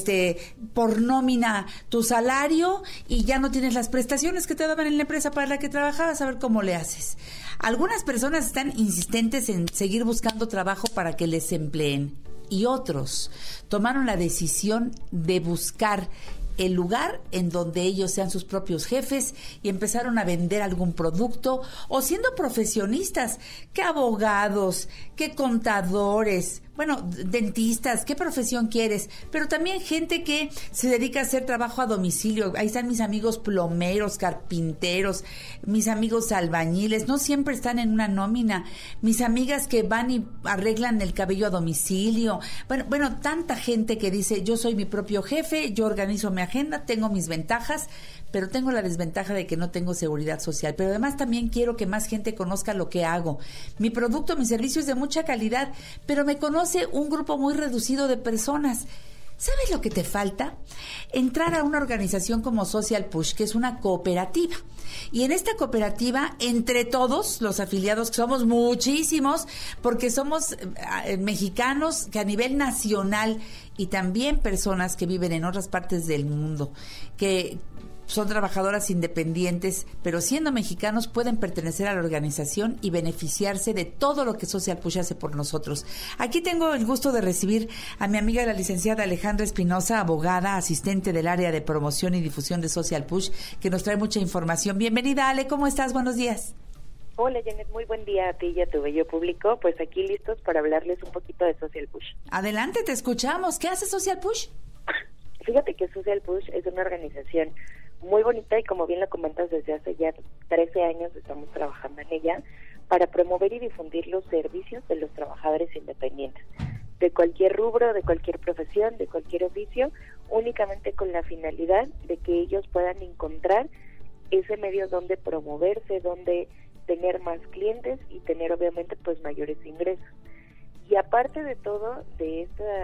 Speaker 4: por nómina tu salario y ya no tienes las prestaciones que te daban en la empresa para la que trabajabas, a ver cómo le haces. Algunas personas están insistentes en seguir buscando trabajo para que les empleen. Y otros tomaron la decisión de buscar el lugar en donde ellos sean sus propios jefes y empezaron a vender algún producto o siendo profesionistas, que abogados, que contadores, bueno, dentistas, ¿qué profesión quieres? Pero también gente que se dedica a hacer trabajo a domicilio. Ahí están mis amigos plomeros, carpinteros, mis amigos albañiles, no siempre están en una nómina. Mis amigas que van y arreglan el cabello a domicilio. Bueno, tanta gente que dice, yo soy mi propio jefe, yo organizo mi agenda, tengo mis ventajas, pero tengo la desventaja de que no tengo seguridad social. Pero además también quiero que más gente conozca lo que hago. Mi producto, mi servicio es de mucha calidad, pero me conoce un grupo muy reducido de personas. ¿Sabes lo que te falta? Entrar a una organización como Social Push, que es una cooperativa. Y en esta cooperativa, entre todos los afiliados, que somos muchísimos, porque somos mexicanos que a nivel nacional y también personas que viven en otras partes del mundo, que son trabajadoras independientes, pero siendo mexicanos pueden pertenecer a la organización y beneficiarse de todo lo que Social Push hace por nosotros. Aquí tengo el gusto de recibir a mi amiga la licenciada Alejandra Espinosa, abogada, asistente del área de promoción y difusión de Social Push, que nos trae mucha información. Bienvenida, Ale, ¿cómo estás? Buenos días.
Speaker 7: Hola, Janet, muy buen día a ti y a tu bello público. Pues aquí listos para hablarles un poquito de Social Push.
Speaker 4: Adelante, te escuchamos. ¿Qué hace Social Push?
Speaker 7: Fíjate que Social Push es una organización muy bonita y, como bien lo comentas, desde hace ya 13 años estamos trabajando en ella para promover y difundir los servicios de los trabajadores independientes, de cualquier rubro, de cualquier profesión, de cualquier oficio, únicamente con la finalidad de que ellos puedan encontrar ese medio donde promoverse, donde tener más clientes y tener obviamente pues mayores ingresos. Y aparte de todo, de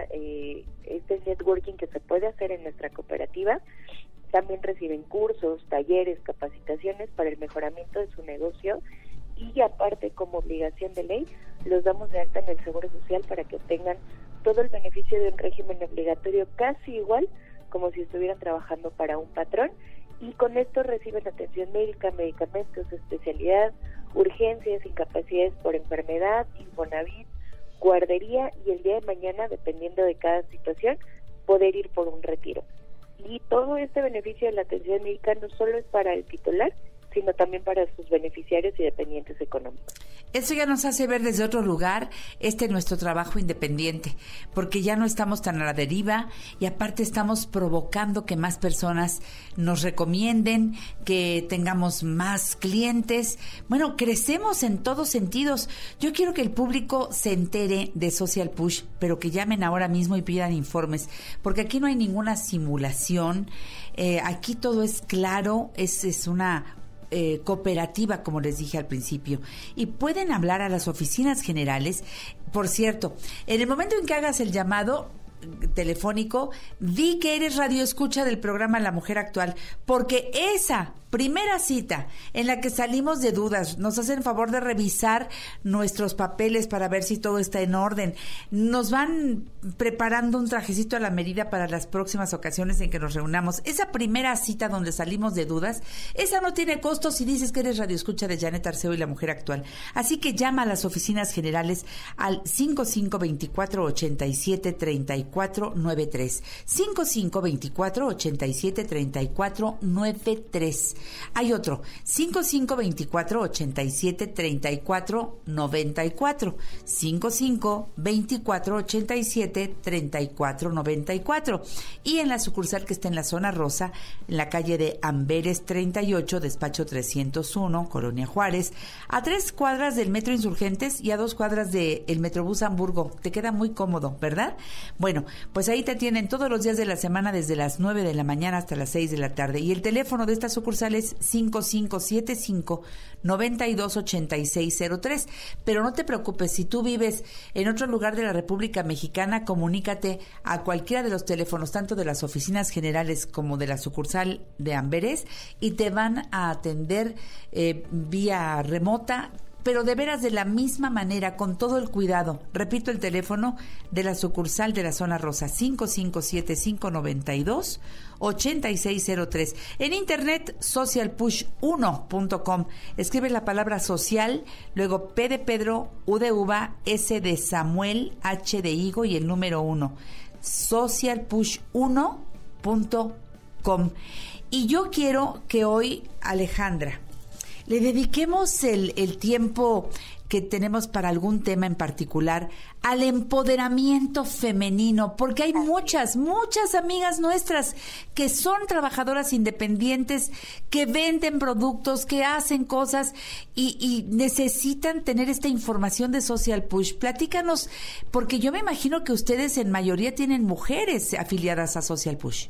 Speaker 7: este networking que se puede hacer en nuestra cooperativa, también reciben cursos, talleres, capacitaciones para el mejoramiento de su negocio y aparte, como obligación de ley, los damos de alta en el Seguro Social para que obtengan todo el beneficio de un régimen obligatorio casi igual como si estuvieran trabajando para un patrón, y con esto reciben atención médica, medicamentos, especialidad, urgencias, incapacidades por enfermedad, Infonavit, guardería y el día de mañana, dependiendo de cada situación, poder ir por un retiro. Y todo este beneficio de la atención médica no solo es para el titular, sino también para sus beneficiarios y dependientes económicos.
Speaker 4: Eso ya nos hace ver desde otro lugar nuestro trabajo independiente, porque ya no estamos tan a la deriva y aparte estamos provocando que más personas nos recomienden, que tengamos más clientes. Bueno, crecemos en todos sentidos. Yo quiero que el público se entere de Social Push, pero que llamen ahora mismo y pidan informes, porque aquí no hay ninguna simulación, aquí todo es claro, es una cooperativa, como les dije al principio, y pueden hablar a las oficinas generales. Por cierto, en el momento en que hagas el llamado telefónico, di que eres radioescucha del programa La Mujer Actual, porque esa primera cita en la que salimos de dudas, nos hacen favor de revisar nuestros papeles para ver si todo está en orden, nos van preparando un trajecito a la medida para las próximas ocasiones en que nos reunamos. Esa primera cita donde salimos de dudas, esa no tiene costo si dices que eres radioescucha de Janet Arceo y La Mujer Actual. Así que llama a las oficinas generales al 5524-873493, 5524-873493. Hay otro, 5524-87-34-94, 5524-87-34-94. Y en la sucursal que está en la zona rosa, en la calle de Amberes 38, despacho 301, Colonia Juárez, a 3 cuadras del Metro Insurgentes y a 2 cuadras del Metrobús Hamburgo. Te queda muy cómodo, ¿verdad? Bueno, pues ahí te atienden todos los días de la semana desde las 9 de la mañana hasta las 6 de la tarde. Y el teléfono de esta sucursal es 5575-928603. Pero no te preocupes, si tú vives en otro lugar de la República Mexicana, comunícate a cualquiera de los teléfonos, tanto de las oficinas generales como de la sucursal de Amberes, y te van a atender vía remota, pero de veras de la misma manera, con todo el cuidado. Repito el teléfono de la sucursal de la zona rosa, 557592-8603. En internet, socialpush1.com. Escribe la palabra social, luego P de Pedro, U de uva, S de Samuel, H de higo y el número 1. Socialpush1.com. Y yo quiero que hoy, Alejandra, le dediquemos el tiempo que tenemos para algún tema en particular al empoderamiento femenino, porque hay muchas amigas nuestras que son trabajadoras independientes, que venden productos, que hacen cosas y necesitan tener esta información de Social Push. Platícanos, porque yo me imagino que ustedes en mayoría tienen mujeres afiliadas a Social Push.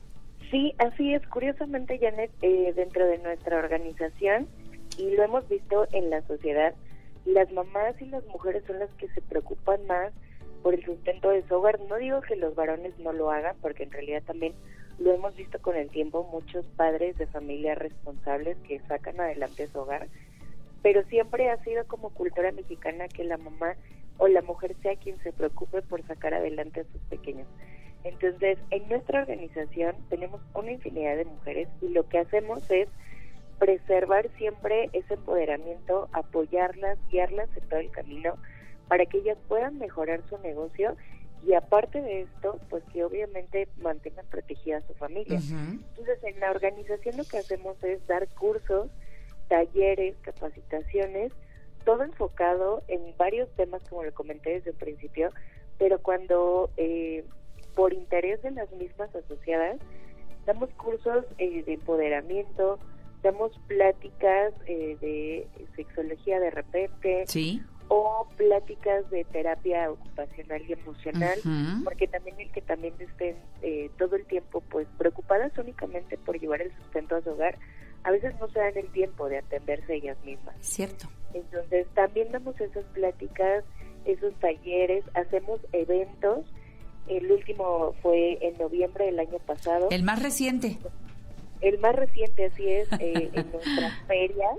Speaker 7: Sí, así es. Curiosamente, Janet, dentro de nuestra organización, y lo hemos visto en la sociedad, las mamás y las mujeres son las que se preocupan más por el sustento de su hogar. No digo que los varones no lo hagan, porque en realidad también lo hemos visto con el tiempo, muchos padres de familia responsables que sacan adelante su hogar, pero siempre ha sido como cultura mexicana que la mamá o la mujer sea quien se preocupe por sacar adelante a sus pequeños. Entonces, en nuestra organización tenemos una infinidad de mujeres y lo que hacemos es preservar siempre ese empoderamiento, apoyarlas, guiarlas en todo el camino para que ellas puedan mejorar su negocio y aparte de esto, pues que obviamente mantengan protegida a su familia. Uh-huh. Entonces, en la organización lo que hacemos es dar cursos, talleres, capacitaciones, todo enfocado en varios temas, como lo comenté desde el principio, pero cuando por interés de las mismas asociadas, damos cursos de empoderamiento, damos pláticas de sexología de repente, ¿sí?, o pláticas de terapia ocupacional y emocional, uh-huh, porque también el que también estén todo el tiempo pues preocupadas únicamente por llevar el sustento a su hogar, a veces no se dan el tiempo de atenderse ellas mismas.
Speaker 4: Cierto.
Speaker 7: Entonces también damos esas pláticas, esos talleres, hacemos eventos. El último fue en noviembre del año pasado.
Speaker 4: El más reciente.
Speaker 7: El más reciente, así es, en nuestras ferias.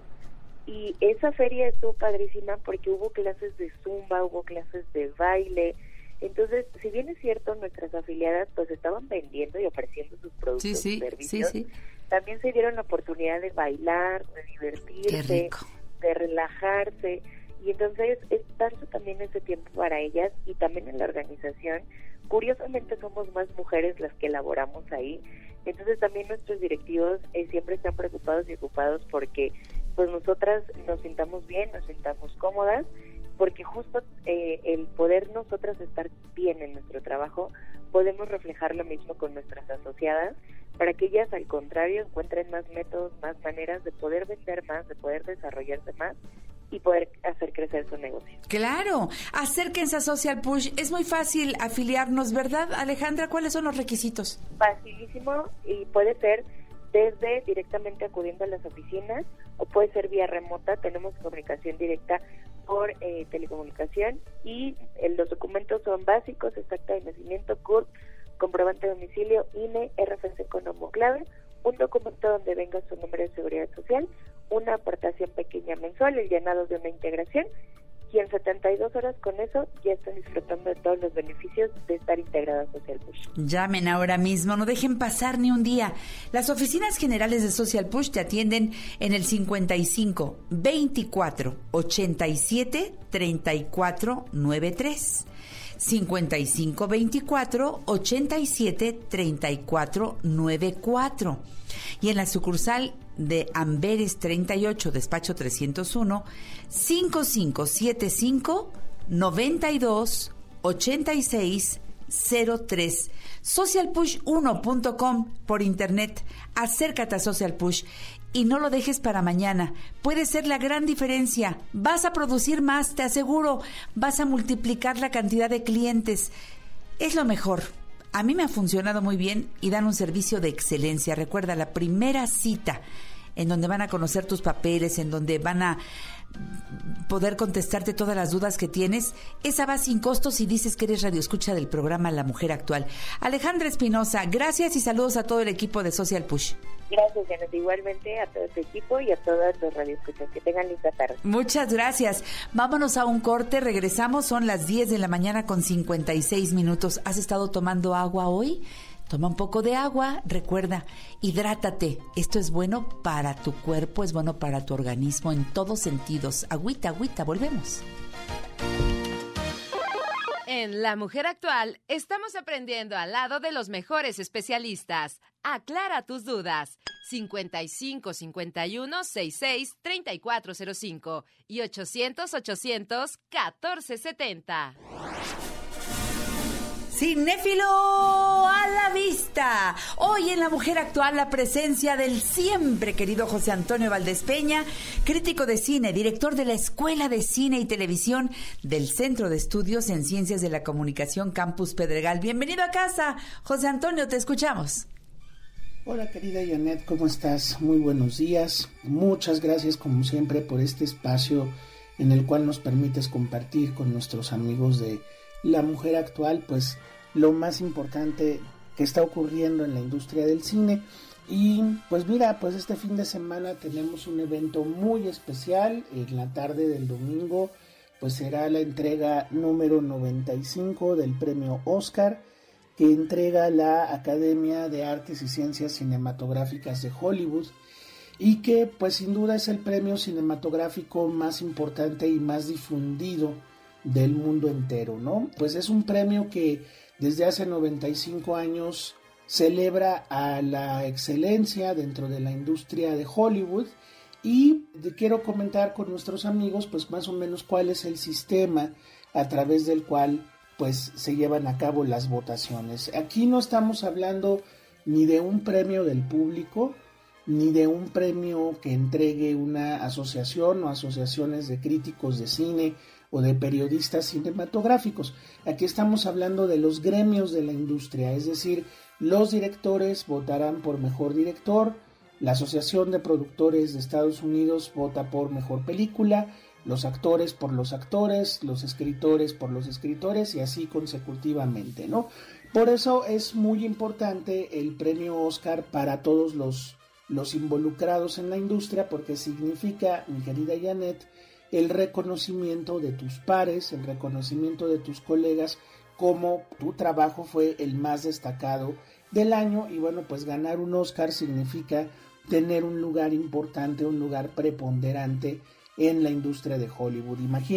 Speaker 7: Y esa feria estuvo padrísima porque hubo clases de zumba, hubo clases de baile. Entonces, si bien es cierto, nuestras afiliadas pues estaban vendiendo y ofreciendo sus productos y servicios, también se dieron la oportunidad de bailar, de divertirse, de relajarse. Y entonces es darse también ese tiempo para ellas y también en la organización. Curiosamente somos más mujeres las que elaboramos ahí. Entonces también nuestros directivos siempre están preocupados y ocupados porque pues nosotras nos sintamos bien, nos sintamos cómodas, porque justo el poder nosotras estar bien en nuestro trabajo, podemos reflejar lo mismo con nuestras asociadas, para que ellas al contrario encuentren más métodos, más maneras de poder vender más, de poder desarrollarse más y poder hacer crecer su negocio.
Speaker 4: Claro, acérquense a Social Push, es muy fácil afiliarnos, ¿verdad, Alejandra? ¿Cuáles son los requisitos?
Speaker 7: Facilísimo, y puede ser desde directamente acudiendo a las oficinas o puede ser vía remota. Tenemos comunicación directa por telecomunicación y los documentos son básicos: acta de nacimiento, CURP, comprobante de domicilio, INE, RFC con homoclave, un documento donde venga su número de seguridad social, una aportación pequeña mensual, el llenado de una integración, y en 72 horas con eso ya están disfrutando de todos los beneficios de estar integradas a Social Push.
Speaker 4: Llamen ahora mismo, no dejen pasar ni un día. Las oficinas generales de Social Push te atienden en el 55 24 87 34 93. 5524-873494. Y en la sucursal de Amberes 38, despacho 301, 5575-928603. Socialpush1.com por internet. Acércate a Social Push y no lo dejes para mañana. Puede ser la gran diferencia. Vas a producir más, te aseguro. Vas a multiplicar la cantidad de clientes. Es lo mejor. A mí me ha funcionado muy bien y dan un servicio de excelencia. Recuerda, la primera cita en donde van a conocer tus papeles, en donde van a poder contestarte todas las dudas que tienes, esa va sin costo si dices que eres radioescucha del programa La Mujer Actual. Alejandra Espinosa, gracias y saludos a todo el equipo de Social Push.
Speaker 7: Gracias, Janet, igualmente a todo tu equipo y a todas los radioescuchas. Que tengan linda tarde.
Speaker 4: Muchas gracias. Vámonos a un corte, regresamos, son las 10 de la mañana con 56 minutos. ¿Has estado tomando agua hoy? Toma un poco de agua, recuerda, hidrátate. Esto es bueno para tu cuerpo, es bueno para tu organismo en todos sentidos. Agüita, agüita, volvemos.
Speaker 2: En La Mujer Actual estamos aprendiendo al lado de los mejores especialistas. Aclara tus dudas. 55 51 66 3405 y 800 800 1470.
Speaker 4: Cinéfilo a la vista. Hoy en La Mujer Actual la presencia del siempre querido José Antonio Valdés Peña, crítico de cine, director de la Escuela de Cine y Televisión del Centro de Estudios en Ciencias de la Comunicación Campus Pedregal. Bienvenido a casa, José Antonio, te escuchamos.
Speaker 8: Hola querida Janet, ¿cómo estás? Muy buenos días. Muchas gracias como siempre por este espacio en el cual nos permites compartir con nuestros amigos de La Mujer Actual, pues lo más importante que está ocurriendo en la industria del cine. Y pues mira, pues este fin de semana tenemos un evento muy especial. En la tarde del domingo pues será la entrega número 95 del premio Oscar, que entrega la Academia de Artes y Ciencias Cinematográficas de Hollywood, y que pues sin duda es el premio cinematográfico más importante y más difundido del mundo entero, ¿no? Pues es un premio que desde hace 95 años celebra a la excelencia dentro de la industria de Hollywood, y quiero comentar con nuestros amigos pues más o menos cuál es el sistema a través del cual pues se llevan a cabo las votaciones. Aquí no estamos hablando ni de un premio del público, ni de un premio que entregue una asociación o asociaciones de críticos de cine o de periodistas cinematográficos. Aquí estamos hablando de los gremios de la industria, es decir, los directores votarán por mejor director, la Asociación de Productores de Estados Unidos vota por mejor película, los actores por los actores, los escritores por los escritores y así consecutivamente, ¿no? Por eso es muy importante el premio Oscar para todos los involucrados en la industria, porque significa, mi querida Janet, el reconocimiento de tus pares, el reconocimiento de tus colegas, como tu trabajo fue el más destacado del año. Y bueno, pues ganar un Oscar significa tener un lugar importante, un lugar preponderante en la industria de Hollywood.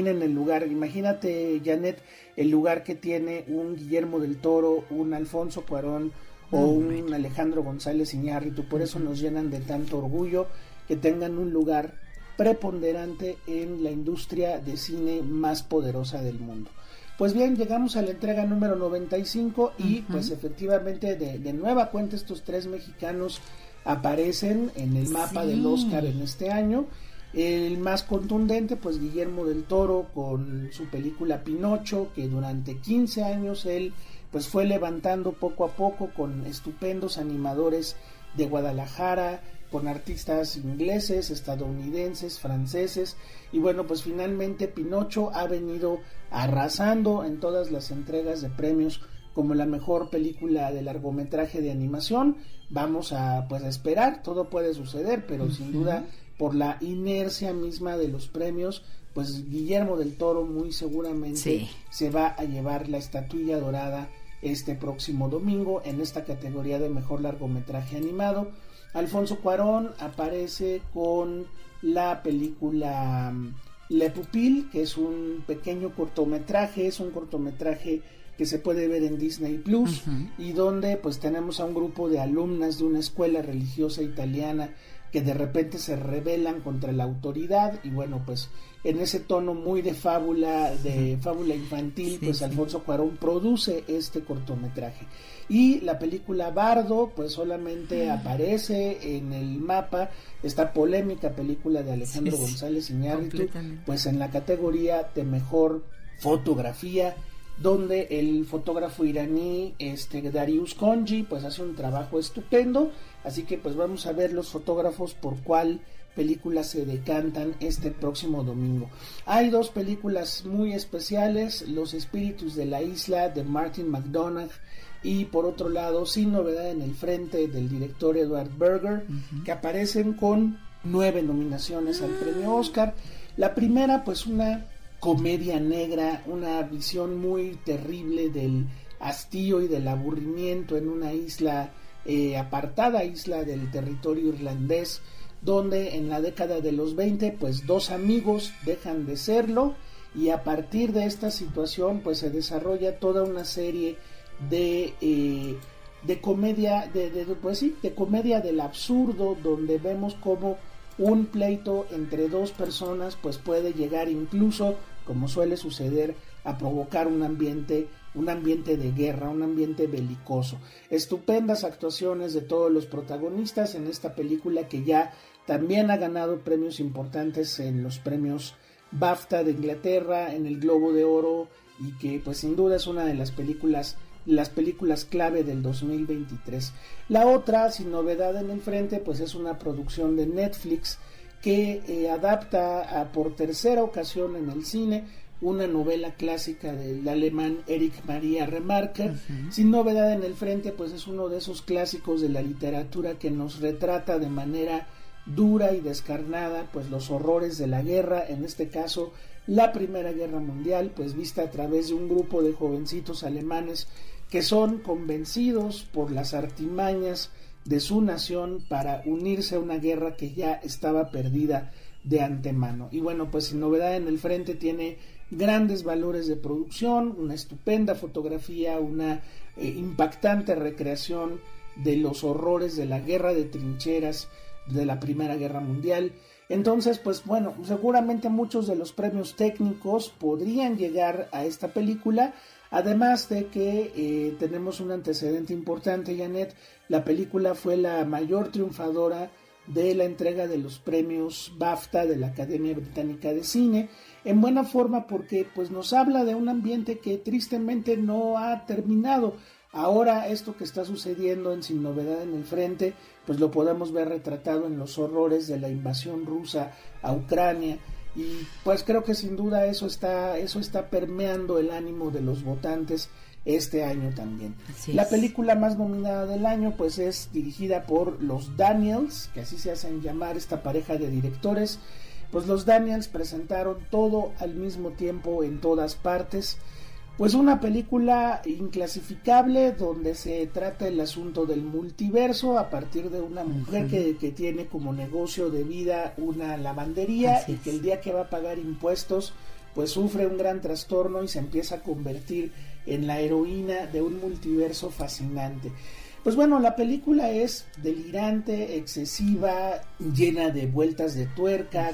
Speaker 8: Imagínate, Janet, el lugar que tiene un Guillermo del Toro, un Alfonso Cuarón o un Alejandro González Iñárritu. Por eso nos llenan de tanto orgullo que tengan un lugar preponderante en la industria de cine más poderosa del mundo. Pues bien, llegamos a la entrega número 95 y pues efectivamente de nueva cuenta estos tres mexicanos aparecen en el mapa del Oscar en este año. El más contundente, pues Guillermo del Toro con su película Pinocho, que durante 15 años él pues fue levantando poco a poco con estupendos animadores de Guadalajara, con artistas ingleses, estadounidenses, franceses, y bueno, pues finalmente Pinocho ha venido arrasando en todas las entregas de premios como la mejor película de largometraje de animación. Vamos a pues a esperar, todo puede suceder, pero sin duda por la inercia misma de los premios, pues Guillermo del Toro muy seguramente se va a llevar la estatuilla dorada este próximo domingo en esta categoría de mejor largometraje animado. Alfonso Cuarón aparece con la película Le Pupille, que es un pequeño cortometraje, es un cortometraje que se puede ver en Disney Plus, y donde pues tenemos a un grupo de alumnas de una escuela religiosa italiana que de repente se rebelan contra la autoridad, y bueno, pues en ese tono muy de fábula infantil, pues Alfonso Cuarón produce este cortometraje. Y la película Bardo pues solamente aparece en el mapa, esta polémica película de Alejandro González Iñárritu, pues en la categoría de mejor fotografía, donde el fotógrafo iraní Darius Khondji pues hace un trabajo estupendo. Así que pues vamos a ver los fotógrafos por cuál película se decantan este próximo domingo. Hay 2 películas muy especiales: Los espíritus de la isla, de Martin McDonagh, y por otro lado Sin novedad en el frente, del director Edward Berger, que aparecen con 9 nominaciones al premio Oscar. La primera pues una comedia negra, una visión muy terrible del hastío y del aburrimiento en una isla apartada, isla del territorio irlandés, donde en la década de los 20 pues 2 amigos dejan de serlo, y a partir de esta situación pues se desarrolla toda una serie de comedia, de comedia del absurdo, donde vemos cómo un pleito entre 2 personas pues puede llegar incluso, como suele suceder, a provocar un ambiente de guerra, un ambiente belicoso. Estupendas actuaciones de todos los protagonistas en esta película, que ya también ha ganado premios importantes en los premios BAFTA de Inglaterra, en el Globo de Oro, y que pues sin duda es una de las películas clave del 2023. La otra, Sin novedad en el frente, pues es una producción de Netflix que adapta por tercera ocasión en el cine una novela clásica del alemán Erich Maria Remarque. Sin novedad en el frente, pues es uno de esos clásicos de la literatura que nos retrata de manera dura y descarnada pues los horrores de la guerra, en este caso la Primera Guerra Mundial, pues vista a través de un grupo de jovencitos alemanes que son convencidos por las artimañas de su nación para unirse a una guerra que ya estaba perdida de antemano. Y bueno, pues Sin novedad en el frente tiene grandes valores de producción, una estupenda fotografía, una impactante recreación de los horrores de la guerra de trincheras de la Primera Guerra Mundial. Entonces, pues bueno, seguramente muchos de los premios técnicos podrían llegar a esta película, además de que tenemos un antecedente importante, Janet. La película fue la mayor triunfadora de la entrega de los premios BAFTA de la Academia Británica de Cine, en buena forma porque pues nos habla de un ambiente que tristemente no ha terminado. Ahora esto que está sucediendo en Sin novedad en el frente, pues lo podemos ver retratado en los horrores de la invasión rusa a Ucrania, y pues creo que sin duda eso está permeando el ánimo de los votantes este año también. La película más nominada del año pues es dirigida por los Daniels, que así se hacen llamar esta pareja de directores. Pues los Daniels presentaron Todo al mismo tiempo en todas partes, pues una película inclasificable donde se trata el asunto del multiverso a partir de una mujer que tiene como negocio de vida una lavandería, y que el día que va a pagar impuestos pues sufre un gran trastorno y se empieza a convertir en la heroína de un multiverso fascinante. Pues bueno, la película es delirante, excesiva, llena de vueltas de tuerca,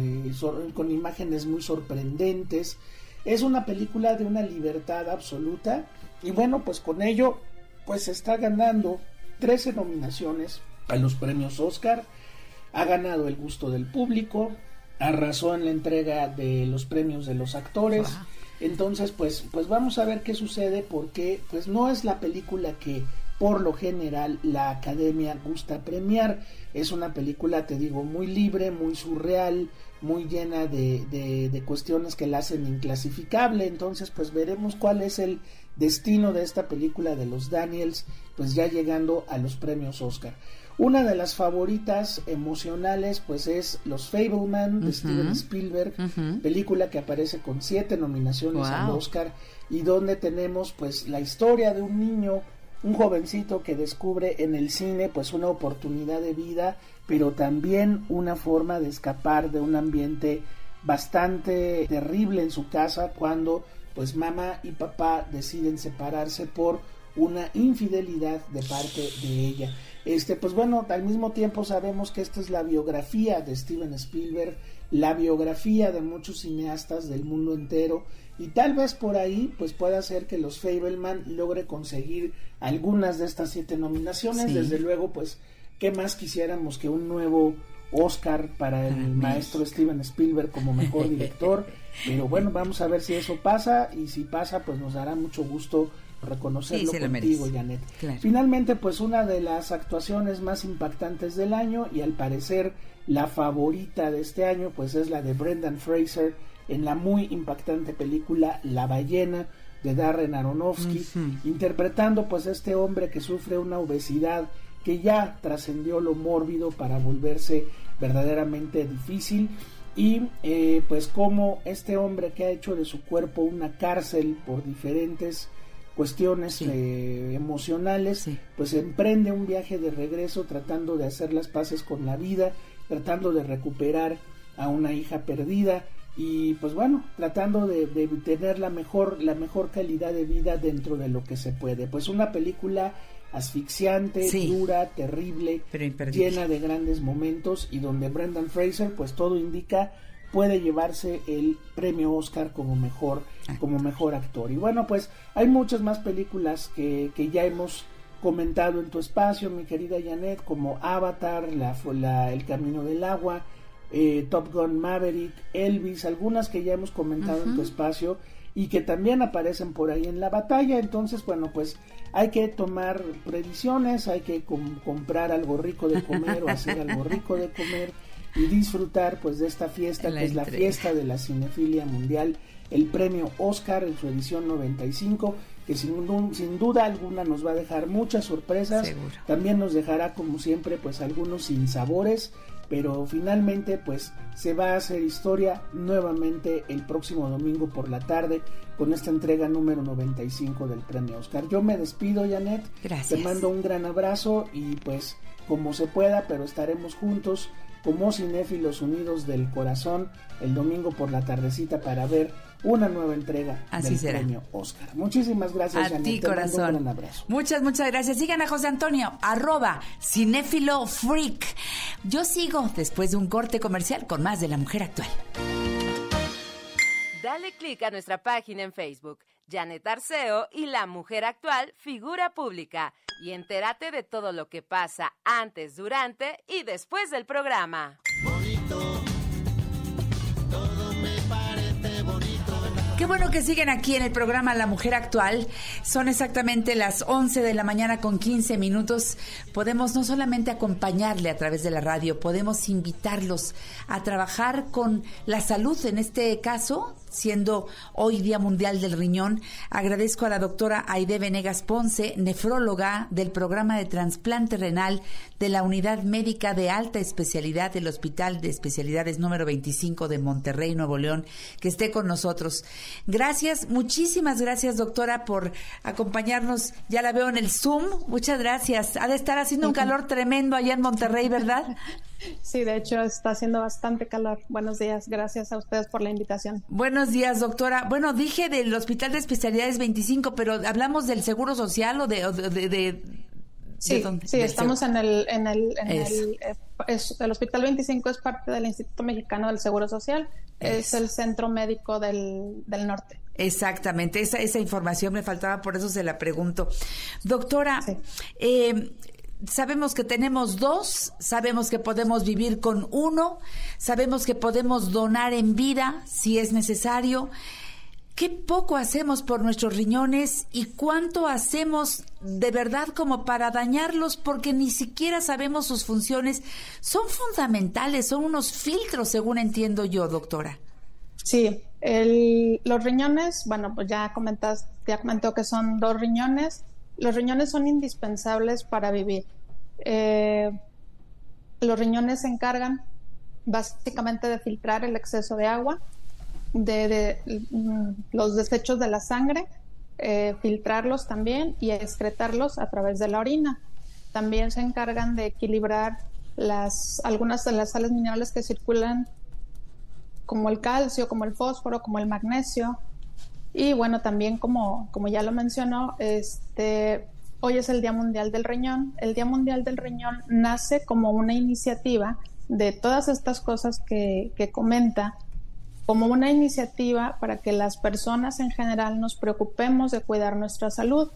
Speaker 8: con imágenes muy sorprendentes. Es una película de una libertad absoluta, y bueno, pues con ello pues está ganando 13 nominaciones a los premios Oscar, ha ganado el gusto del público, arrasó en la entrega de los premios de los actores. Entonces pues vamos a ver qué sucede, porque pues no es la película que por lo general la Academia gusta premiar. Es una película, te digo, muy libre, muy surreal, muy llena de cuestiones que la hacen inclasificable. Entonces pues veremos cuál es el destino de esta película de los Daniels, pues ya llegando a los premios Oscar. Una de las favoritas emocionales pues es Los Fabelman de Steven Spielberg, película que aparece con 7 nominaciones al Oscar, y donde tenemos pues la historia de un niño, un jovencito que descubre en el cine pues una oportunidad de vida, pero también una forma de escapar de un ambiente bastante terrible en su casa cuando pues mamá y papá deciden separarse por una infidelidad de parte de ella. Pues bueno, al mismo tiempo sabemos que esta es la biografía de Steven Spielberg, la biografía de muchos cineastas del mundo entero, y tal vez por ahí pues pueda ser que Los Fabelman logre conseguir algunas de estas 7 nominaciones. Sí. Desde luego, pues qué más quisiéramos que un nuevo Oscar para el maestro Steven Spielberg como mejor director, pero bueno, vamos a ver si eso pasa, y si pasa pues nos dará mucho gusto reconocerlo contigo, Janet. Claro. Finalmente, pues una de las actuaciones más impactantes del año, y al parecer la favorita de este año, pues es la de Brendan Fraser en la muy impactante película La ballena de Darren Aronofsky, interpretando pues este hombre que sufre una obesidad que ya trascendió lo mórbido para volverse verdaderamente difícil, y pues como este hombre que ha hecho de su cuerpo una cárcel por diferentes cuestiones emocionales, pues emprende un viaje de regreso tratando de hacer las paces con la vida, tratando de recuperar a una hija perdida, y pues bueno, tratando de tener la mejor calidad de vida dentro de lo que se puede. Pues una película asfixiante, dura, terrible, llena de grandes momentos, y donde Brendan Fraser, pues todo indica, puede llevarse el premio Oscar como mejor actor. Y bueno, pues hay muchas más películas que ya hemos comentado en tu espacio, mi querida Janet, como Avatar, El Camino del Agua, Top Gun Maverick, Elvis, algunas que ya hemos comentado en tu espacio y que también aparecen por ahí en la batalla. Entonces, bueno, pues hay que tomar previsiones, hay que comprar algo rico de comer o hacer algo rico de comer y disfrutar pues de esta fiesta, que es la fiesta de la cinefilia mundial, el premio Oscar en su edición 95, que sin duda alguna nos va a dejar muchas sorpresas. Seguro. También nos dejará, como siempre, pues algunos sinsabores, pero finalmente pues se va a hacer historia nuevamente el próximo domingo por la tarde con esta entrega número 95 del premio Oscar. Yo me despido, Janet. Gracias. Te mando un gran abrazo, y pues como se pueda, pero estaremos juntos como cinéfilos unidos del corazón el domingo por la tardecita para ver una nueva entrega del premio Oscar. Muchísimas gracias,
Speaker 4: a
Speaker 8: Janet.
Speaker 4: ti, corazón.
Speaker 8: Un gran abrazo.
Speaker 4: Muchas gracias. Sigan a José Antonio, @cinéfilofreak. Yo sigo después de un corte comercial con más de La Mujer Actual.
Speaker 2: Dale click a nuestra página en Facebook, Janet Arceo y La Mujer Actual, figura pública, y entérate de todo lo que pasa antes, durante y después del programa.
Speaker 9: Bonito, todo me parece bonito.
Speaker 4: Qué bueno que siguen aquí en el programa La Mujer Actual. Son exactamente las 11 de la mañana con 15 minutos. Podemos no solamente acompañarle a través de la radio, podemos invitarlos a trabajar con la salud, en este caso, siendo hoy Día Mundial del Riñón. Agradezco a la doctora Aide Venegas Ponce, nefróloga del programa de trasplante renal de la Unidad Médica de Alta Especialidad del Hospital de Especialidades número 25 de Monterrey, Nuevo León, que esté con nosotros. Gracias, muchísimas gracias, doctora, por acompañarnos. Ya la veo en el Zoom. Muchas gracias. Ha de estar haciendo un calor tremendo allá en Monterrey, ¿verdad?
Speaker 10: Sí, de hecho está haciendo bastante calor. Buenos días, gracias a ustedes por la invitación.
Speaker 4: Buenos días, doctora. Bueno, dije del Hospital de Especialidades 25, pero ¿hablamos del Seguro Social o de
Speaker 10: Sí, sí, estamos en el Hospital 25 es parte del Instituto Mexicano del Seguro Social, es el centro médico del norte.
Speaker 4: Exactamente, esa información me faltaba, por eso se la pregunto. Doctora, sí. Sabemos que tenemos 2, sabemos que podemos vivir con 1, sabemos que podemos donar en vida si es necesario. ¿Qué poco hacemos por nuestros riñones y cuánto hacemos de verdad como para dañarlos, porque ni siquiera sabemos sus funciones? Son fundamentales, son unos filtros, según entiendo yo, doctora.
Speaker 10: Sí, los riñones, bueno, pues ya comentó que son 2 riñones. Los riñones son indispensables para vivir. Los riñones se encargan básicamente de filtrar el exceso de agua, de los desechos de la sangre, filtrarlos también y excretarlos a través de la orina. También se encargan de equilibrar algunas de las sales minerales que circulan como el calcio, como el fósforo, como el magnesio. Y bueno, también como ya lo mencionó, hoy es el Día Mundial del Riñón. El Día Mundial del Riñón nace como una iniciativa de todas estas cosas que comenta, como una iniciativa para que las personas en general nos preocupemos de cuidar nuestra salud.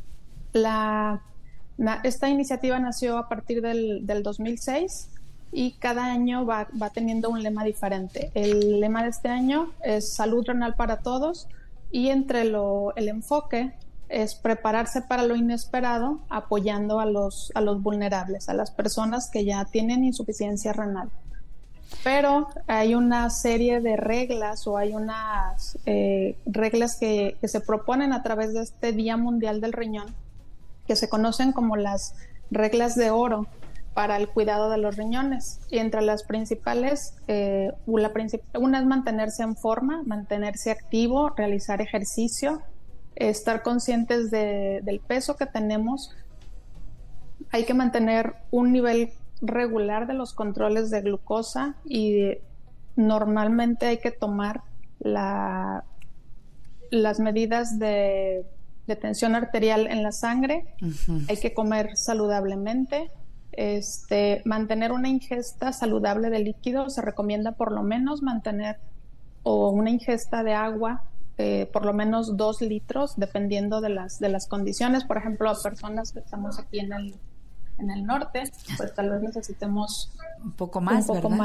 Speaker 10: Esta iniciativa nació a partir del 2006 y cada año va teniendo un lema diferente. El lema de este año es Salud Renal para Todos, y entre el enfoque es prepararse para lo inesperado, apoyando a los vulnerables, a las personas que ya tienen insuficiencia renal. Pero hay una serie de reglas, o hay unas reglas que se proponen a través de este Día Mundial del Riñón, que se conocen como las reglas de oro para el cuidado de los riñones. Y entre las principales, una es mantenerse en forma, mantenerse activo, realizar ejercicio, estar conscientes del peso que tenemos. Hay que mantener un nivel regular de los controles de glucosa, y normalmente hay que tomar las medidas de tensión arterial en la sangre. Uh-huh. Hay que comer saludablemente, mantener una ingesta saludable de líquidos. Se recomienda por lo menos mantener una ingesta de agua por lo menos 2 litros, dependiendo de las condiciones. Por ejemplo, a personas que estamos aquí en el norte, pues tal vez necesitemos un poco más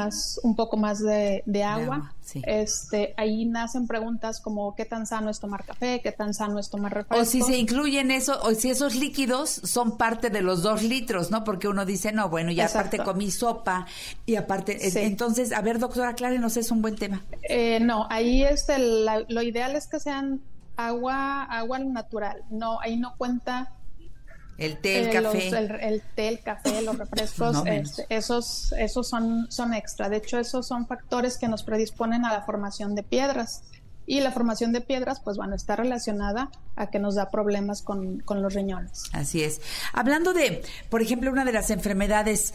Speaker 10: de agua. Sí. Ahí nacen preguntas como qué tan sano es tomar café, qué tan sano es tomar refresco.
Speaker 4: O si se incluyen eso, o si esos líquidos son parte de los 2 litros, ¿no? Porque uno dice, no, bueno, ya aparte comí sopa, y aparte, sí. Entonces, a ver, doctora, aclárenos, es un buen tema.
Speaker 10: No, ahí lo ideal es que sean agua natural. No, ahí no cuenta
Speaker 4: el té, el café.
Speaker 10: El té, el café, los refrescos, no, esos son extra. De hecho, esos son factores que nos predisponen a la formación de piedras. Y la formación de piedras, pues bueno, está relacionada a que nos da problemas con los riñones.
Speaker 4: Así es. Hablando de, por ejemplo, una de las enfermedades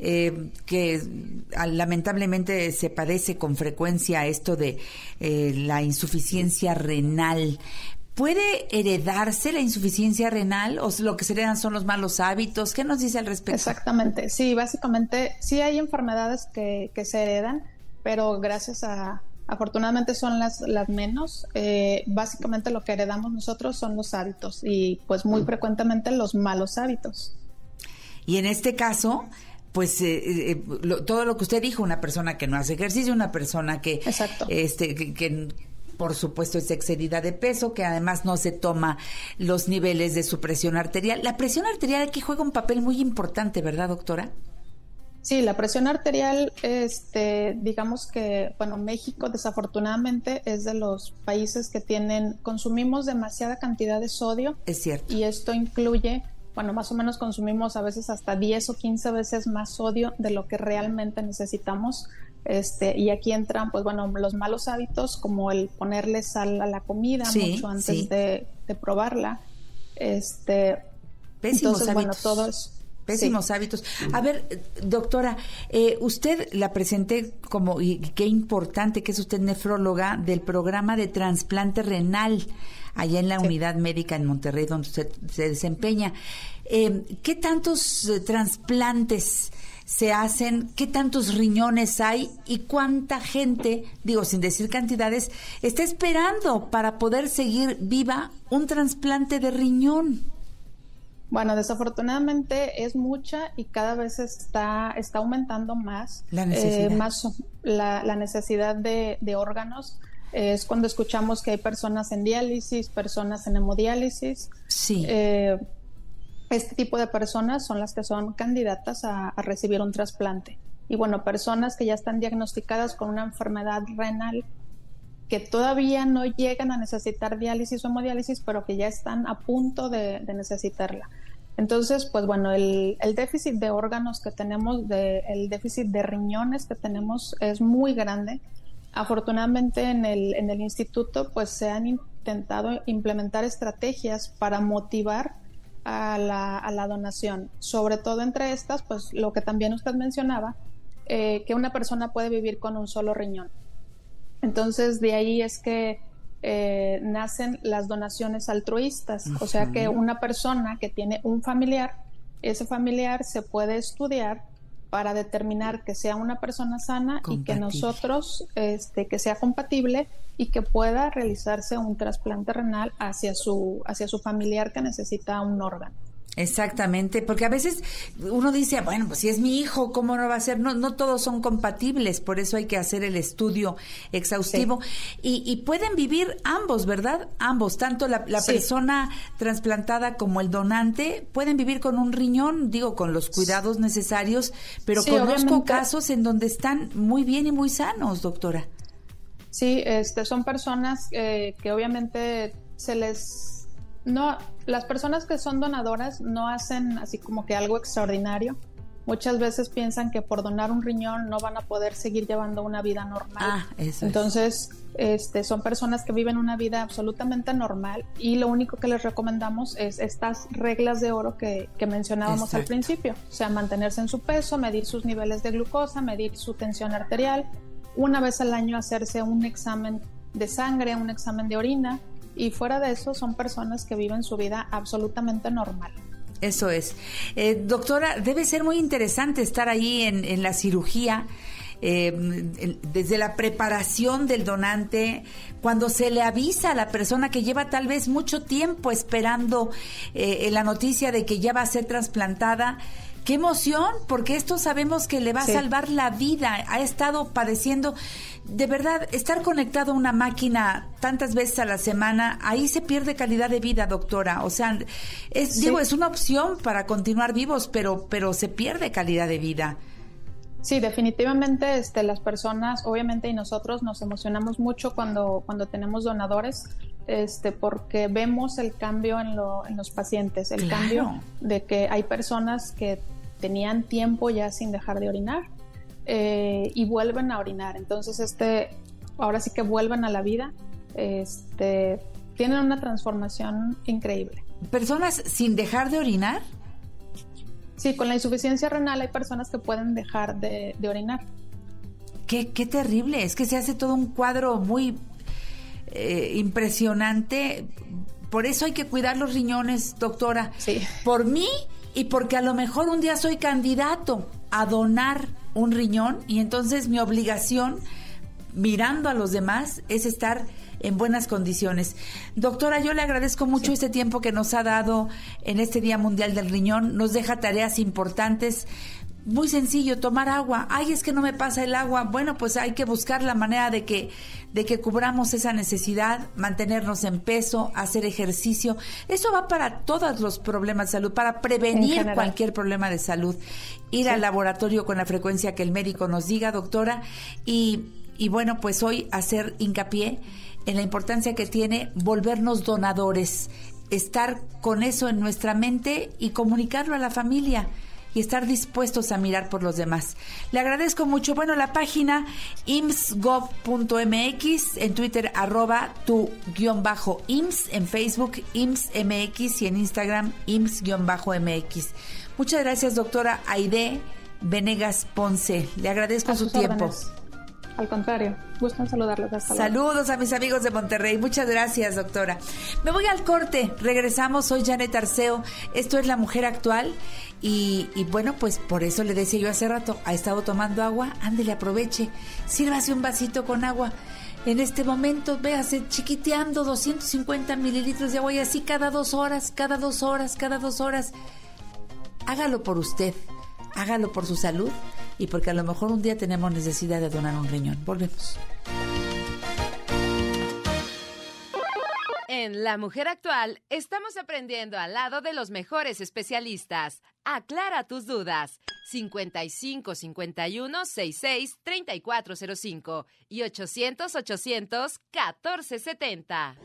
Speaker 4: que lamentablemente se padece con frecuencia, esto de la insuficiencia renal. ¿Puede heredarse la insuficiencia renal, o lo que se heredan son los malos hábitos? ¿Qué nos dice al respecto?
Speaker 10: Exactamente, sí, básicamente sí hay enfermedades que se heredan, pero afortunadamente son las menos. Básicamente lo que heredamos nosotros son los hábitos, y pues muy frecuentemente los malos hábitos.
Speaker 4: Y en este caso, pues todo lo que usted dijo, una persona que no hace ejercicio, una persona que... Exacto. que por supuesto es excedida de peso, que además no se toma los niveles de su presión arterial. La presión arterial aquí juega un papel muy importante, ¿verdad, doctora?
Speaker 10: Sí, la presión arterial, digamos que, bueno, México desafortunadamente es de los países que consumimos demasiada cantidad de sodio.
Speaker 4: Es cierto.
Speaker 10: Y esto incluye, bueno, más o menos consumimos a veces hasta 10 o 15 veces más sodio de lo que realmente necesitamos. Y aquí entran, pues bueno, los malos hábitos, como el ponerle sal a la comida mucho antes de probarla.
Speaker 4: Pésimos
Speaker 10: entonces,
Speaker 4: hábitos.
Speaker 10: Bueno, todo es
Speaker 4: pésimos hábitos. A ver, doctora, usted la presenté como, y qué importante que es usted nefróloga del programa de trasplante renal allá en la unidad médica en Monterrey, donde usted se desempeña. ¿Qué tantos trasplantes se hacen? ¿Qué tantos riñones hay? ¿Y cuánta gente, digo sin decir cantidades, está esperando para poder seguir viva un trasplante de riñón?
Speaker 10: Bueno, desafortunadamente es mucha, y cada vez está aumentando más
Speaker 4: la necesidad,
Speaker 10: la necesidad de órganos. Es cuando escuchamos que hay personas en diálisis, personas en hemodiálisis.
Speaker 4: Sí.
Speaker 10: Este tipo de personas son las que son candidatas a recibir un trasplante. Y bueno, personas que ya están diagnosticadas con una enfermedad renal, que todavía no llegan a necesitar diálisis o hemodiálisis, pero que ya están a punto de necesitarla. Entonces, pues bueno, el déficit de órganos que tenemos, el déficit de riñones que tenemos es muy grande. Afortunadamente en el instituto pues se han intentado implementar estrategias para motivar a la donación. Sobre todo entre estas, pues lo que también usted mencionaba, que una persona puede vivir con un solo riñón. Entonces, de ahí es que nacen las donaciones altruistas, o sea que una persona que tiene un familiar, ese familiar se puede estudiar para determinar que sea una persona sana y que nosotros, que sea compatible y que pueda realizarse un trasplante renal hacia su familiar que necesita un órgano.
Speaker 4: Exactamente, porque a veces uno dice, bueno, pues si es mi hijo, ¿cómo no va a ser? No todos son compatibles, por eso hay que hacer el estudio exhaustivo. Sí. Y pueden vivir ambos, ¿verdad? Ambos, tanto la persona trasplantada como el donante, pueden vivir con un riñón, digo, con los cuidados necesarios, pero conozco casos en donde están muy bien y muy sanos, doctora.
Speaker 10: Sí, son personas que obviamente las personas que son donadoras no hacen así como que algo extraordinario. Muchas veces piensan que por donar un riñón no van a poder seguir llevando una vida normal. Entonces, son personas que viven una vida absolutamente normal y lo único que les recomendamos es estas reglas de oro que mencionábamos al principio. O sea, mantenerse en su peso, medir sus niveles de glucosa, medir su tensión arterial, una vez al año hacerse un examen de sangre, un examen de orina. Y fuera de eso, son personas que viven su vida absolutamente normal.
Speaker 4: Eso es. Doctora, debe ser muy interesante estar ahí en la cirugía, desde la preparación del donante, cuando se le avisa a la persona que lleva tal vez mucho tiempo esperando la noticia de que ya va a ser trasplantada. ¡Qué emoción! Porque esto sabemos que le va a salvar la vida. Ha estado padeciendo. De verdad, estar conectado a una máquina tantas veces a la semana, ahí se pierde calidad de vida, doctora. O sea, es una opción para continuar vivos, pero se pierde calidad de vida.
Speaker 10: Sí, definitivamente las personas, obviamente, y nosotros nos emocionamos mucho cuando tenemos donadores, porque vemos el cambio en los pacientes, el cambio de que hay personas que tenían tiempo ya sin dejar de orinar y vuelven a orinar. Entonces, ahora sí que vuelven a la vida, tienen una transformación increíble.
Speaker 4: ¿Personas sin dejar de orinar?
Speaker 10: Sí, con la insuficiencia renal hay personas que pueden dejar de orinar.
Speaker 4: Qué terrible, es que se hace todo un cuadro muy impresionante. Por eso hay que cuidar los riñones, doctora.
Speaker 10: Sí.
Speaker 4: Por mí y porque a lo mejor un día soy candidato a donar un riñón y entonces mi obligación, mirando a los demás, es estar en buenas condiciones. Doctora, yo le agradezco mucho este tiempo que nos ha dado en este Día Mundial del Riñón. Nos deja tareas importantes. Muy sencillo, tomar agua. Ay, es que no me pasa el agua. Bueno, pues hay que buscar la manera de que cubramos esa necesidad, mantenernos en peso, hacer ejercicio. Eso va para todos los problemas de salud, para prevenir cualquier problema de salud. Ir al laboratorio con la frecuencia que el médico nos diga, doctora. Y bueno, pues hoy hacer hincapié en la importancia que tiene volvernos donadores, estar con eso en nuestra mente y comunicarlo a la familia y estar dispuestos a mirar por los demás. Le agradezco mucho. Bueno, la página imsgov.mx, en Twitter @tu_IMSS, en Facebook IMSS-MX y en Instagram IMSS-MX. Muchas gracias, doctora Aide Venegas Ponce. Le agradezco su tiempo.
Speaker 10: Al contrario, gusto en saludarlos.
Speaker 4: Saludos a mis amigos de Monterrey. Muchas gracias, doctora. Me voy al corte. Regresamos. Soy Janet Arceo. Esto es La Mujer Actual. Y bueno, pues por eso le decía yo hace rato, ha estado tomando agua. Ándele, aproveche. Sírvase un vasito con agua. En este momento, véase chiquiteando 250 mililitros de agua y así cada 2 horas. Hágalo por usted. Hágalo por su salud y porque a lo mejor un día tenemos necesidad de donar un riñón. Volvemos.
Speaker 2: En La Mujer Actual estamos aprendiendo al lado de los mejores especialistas. Aclara tus dudas. 55 51 66 3405 y 800 800 1470.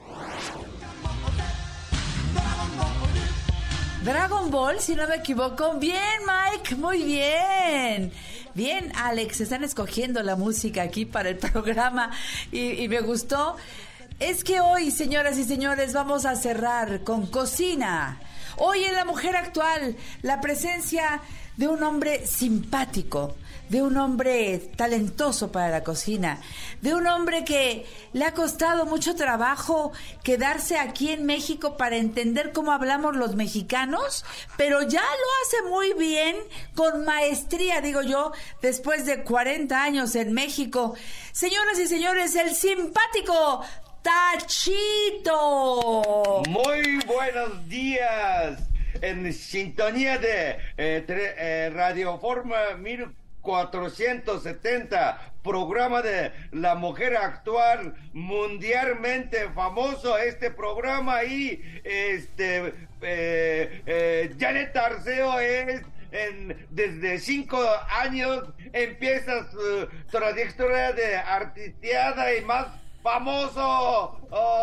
Speaker 4: Dragon Ball, si no me equivoco. Bien, Mike, muy bien. Bien, Alex, están escogiendo la música aquí para el programa y me gustó. Es que hoy, señoras y señores, vamos a cerrar con cocina. Hoy en La Mujer Actual, la presencia de un hombre simpático, de un hombre talentoso para la cocina, de un hombre que le ha costado mucho trabajo quedarse aquí en México para entender cómo hablamos los mexicanos, pero ya lo hace muy bien, con maestría, digo yo, después de 40 años en México. Señoras y señores, el simpático Tachito.
Speaker 11: Muy buenos días, en sintonía de Radio Forma 1470, programa de La Mujer Actual, mundialmente famoso este programa, y Janet Arceo es desde 5 años empieza su trayectoria de artisteada y más famoso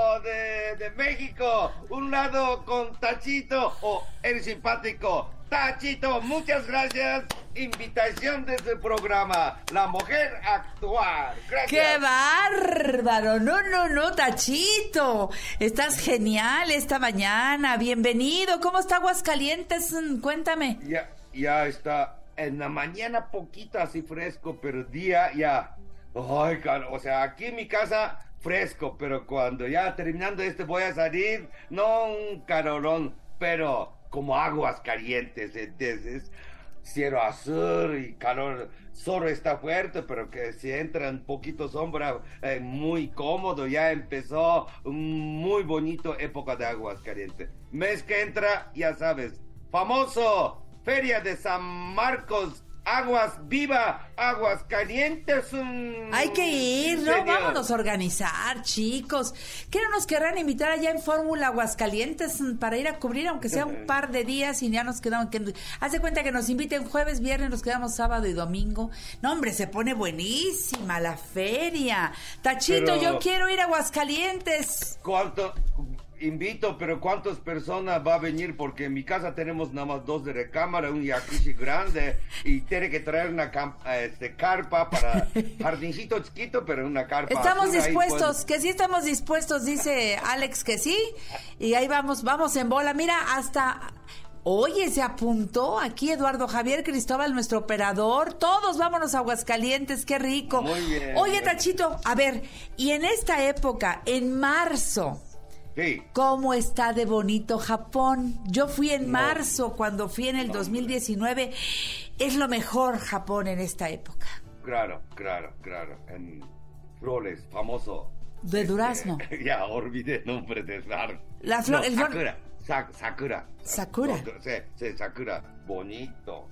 Speaker 11: de México. Un lado con Tachito, el simpático Tachito. Muchas gracias. Invitación de su programa La Mujer Actual. Gracias.
Speaker 4: ¡Qué bárbaro! No, Tachito. Estás genial esta mañana. Bienvenido. ¿Cómo está Aguascalientes? Cuéntame.
Speaker 11: Ya está. En la mañana poquito así fresco, pero día ya. Ay, o sea, aquí en mi casa fresco, pero cuando ya terminando voy a salir, no un calorón, pero como aguas calientes, entonces cielo azul y calor, solo está fuerte, pero que si entra un poquito sombra, muy cómodo. Ya empezó un muy bonito época de aguas calientes. Mes que entra, ya sabes, famoso Feria de San Marcos, Aguas Viva, Aguas Calientes.
Speaker 4: Hay que ir, ¿no?
Speaker 11: Señor.
Speaker 4: Vámonos a organizar, chicos. ¿Qué no nos querrán invitar allá en Fórmula Aguascalientes para ir a cubrir, aunque sea un par de días, y ya nos quedamos? Haz de cuenta que nos inviten jueves, viernes, nos quedamos sábado y domingo. No, hombre, se pone buenísima la feria. Tachito, pero yo quiero ir a Aguascalientes.
Speaker 11: ¿Cuánto? Invito, pero ¿cuántas personas va a venir? Porque en mi casa tenemos nada más 2 de recámara, un jacuzzi grande, y tiene que traer una carpa para jardincito chiquito, pero una carpa.
Speaker 4: Estamos dispuestos,
Speaker 11: ahí,
Speaker 4: que sí estamos dispuestos, dice Alex que sí, y ahí vamos en bola. Mira, hasta... Oye, se apuntó aquí Eduardo Javier Cristóbal, nuestro operador. Todos vámonos a Aguascalientes, qué rico.
Speaker 11: Muy bien.
Speaker 4: Oye, Tachito, a ver, y en esta época, en marzo...
Speaker 11: Sí.
Speaker 4: ¿Cómo está de bonito Japón? Yo fui en marzo, cuando fui en el 2019. Es lo mejor Japón en esta época.
Speaker 11: Claro. En flores, famoso.
Speaker 4: De durazno.
Speaker 11: Ya olvidé el nombre de
Speaker 4: la flor.
Speaker 11: Sakura.
Speaker 4: Sakura.
Speaker 11: Sí, Sakura. Bonito.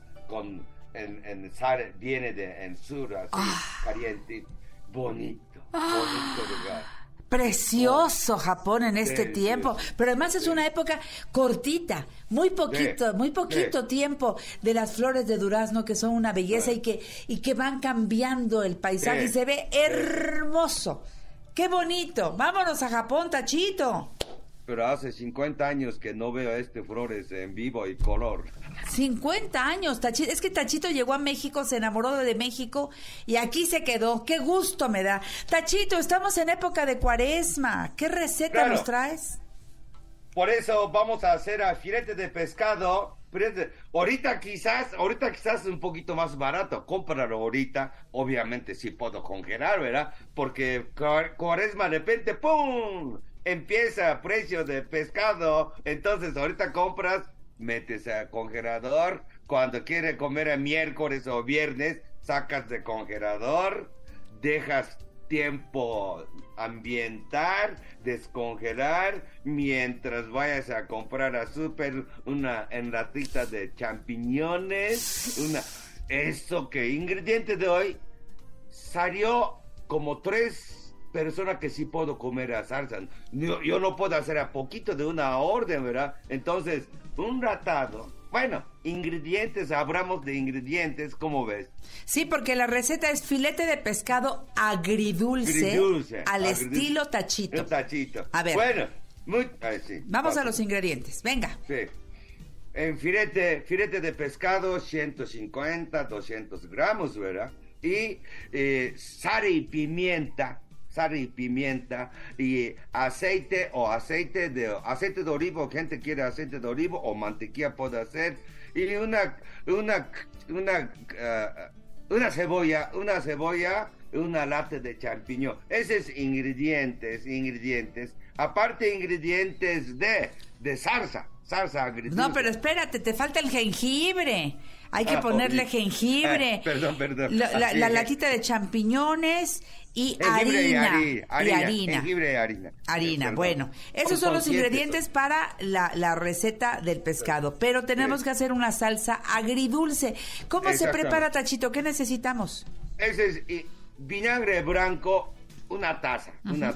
Speaker 11: Viene en sur, así, caliente. Bonito lugar.
Speaker 4: Precioso Japón en este tiempo, pero además es una época cortita, muy poquito tiempo de las flores de durazno, que son una belleza y que van cambiando el paisaje y se ve hermoso. ¡Qué bonito! Vámonos a Japón, Tachito.
Speaker 11: Pero hace 50 años que no veo flores en vivo y color.
Speaker 4: 50 años, Tachito. Es que Tachito llegó a México, se enamoró de México y aquí se quedó. ¡Qué gusto me da! Tachito, estamos en época de Cuaresma. ¿Qué receta nos traes?
Speaker 11: Por eso vamos a hacer filete de pescado. Ahorita quizás un poquito más barato. Cómpralo ahorita. Obviamente sí puedo congelar, ¿verdad? Porque Cuaresma de repente, ¡pum!, empieza precio de pescado. Entonces ahorita compras, metes al congelador. Cuando quieres comer el miércoles o viernes, sacas del congelador, dejas tiempo ambientar, descongelar, mientras vayas a comprar a súper una enlatita de champiñones, eso que ingrediente de hoy salió como 3 personas que sí puedo comer a salsa. Yo no puedo hacer a poquito de una orden, ¿verdad? Entonces, un ratado. Bueno, ingredientes, hablamos de ingredientes, ¿cómo ves?
Speaker 4: Sí, porque la receta es filete de pescado agridulce al estilo Tachito.
Speaker 11: Tachito.
Speaker 4: A ver.
Speaker 11: Bueno,
Speaker 4: vamos a los ingredientes, venga.
Speaker 11: Sí. En filete de pescado, 150, 200 gramos, ¿verdad? Y sal y pimienta, y aceite de olivo, gente quiere aceite de olivo o mantequilla puede hacer, y una cebolla, una lata de champiñón. Esos ingredientes. Aparte ingredientes de salsa agridulce.
Speaker 4: No, pero espérate, te falta el jengibre. Hay que ponerle jengibre.
Speaker 11: Perdón.
Speaker 4: La latita de champiñones y harina.
Speaker 11: Jengibre y harina.
Speaker 4: Harina, bueno. Esos son los ingredientes para la receta del pescado. Pero tenemos que hacer una salsa agridulce. ¿Cómo se prepara, Tachito? ¿Qué necesitamos?
Speaker 11: Ese es vinagre blanco, una taza.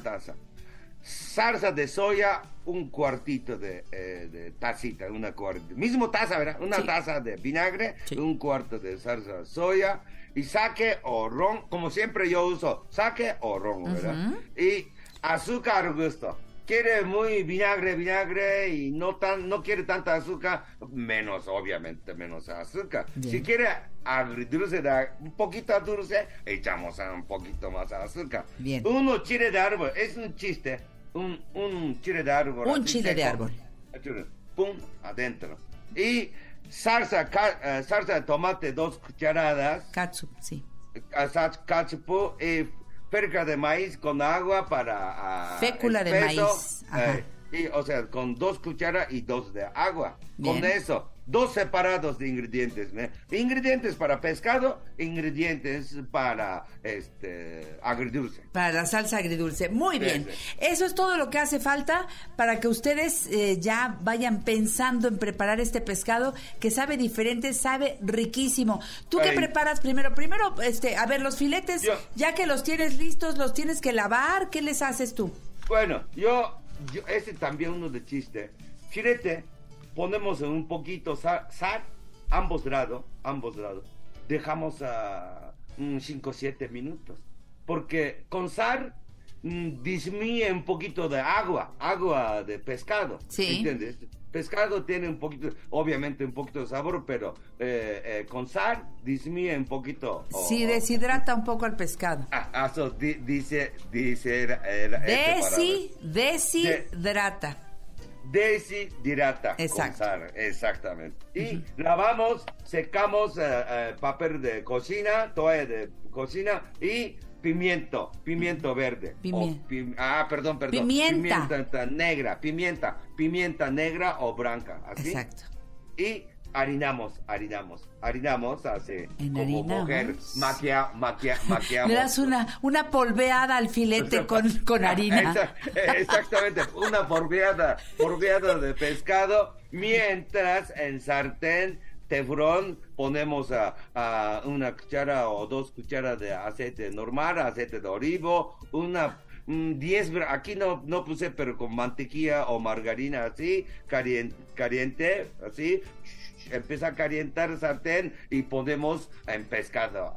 Speaker 11: Salsa de soya, un cuartito de tacita, mismo taza, ¿verdad? Una taza de vinagre, un cuarto de salsa de soya y sake o ron, como siempre yo uso sake o ron, ¿verdad? Y azúcar al gusto. Quiere muy vinagre y no quiere tanta azúcar, menos azúcar. Bien. Si quiere agridulce, un poquito dulce, echamos un poquito más azúcar.
Speaker 4: Bien.
Speaker 11: Uno chile de árbol, es un chiste, un chile de árbol.
Speaker 4: Un chile de árbol.
Speaker 11: Pum, adentro. Y salsa de tomate, 2 cucharadas.
Speaker 4: Catsup, sí.
Speaker 11: Catsup y perca de maíz con agua para
Speaker 4: fécula de maíz.
Speaker 11: Con 2 cucharas y 2 de agua.
Speaker 4: Bien.
Speaker 11: Con eso, 2 separados de ingredientes. Ingredientes para pescado, ingredientes para agridulce.
Speaker 4: Para la salsa agridulce. Muy bien. Eso es todo lo que hace falta para que ustedes ya vayan pensando en preparar este pescado que sabe diferente, sabe riquísimo. ¿Tú qué preparas primero? Primero, a ver, los filetes, ya que los tienes listos, los tienes que lavar. ¿Qué les haces tú?
Speaker 11: Bueno, yo también uno de chiste. Filete, ponemos en un poquito sal, ambos lados, dejamos a 5 o 7 minutos, porque con sal disminuye un poquito de agua de pescado, ¿entiendes? Pescado tiene obviamente un poquito de sabor, pero con sal disminuye un poquito.
Speaker 4: Sí, deshidrata un poco al pescado.
Speaker 11: Eso dice
Speaker 4: deshidrata.
Speaker 11: Deshidrata.
Speaker 4: Exacto.
Speaker 11: Con sal, exactamente. Y lavamos, secamos papel de cocina, toalla de cocina y pimiento verde. Perdón. Pimienta negra o blanca, así.
Speaker 4: Exacto.
Speaker 11: Y harinamos así, como mujer, maquiamos.
Speaker 4: Le das una polveada al filete con harina.
Speaker 11: Exactamente, una polveada de pescado, mientras en sartén teflón ponemos a 1 cuchara o 2 cucharas de aceite normal, aceite de olivo, 10, aquí no puse, pero con mantequilla o margarina así, caliente, así, empieza a calentar el sartén y ponemos en pescado.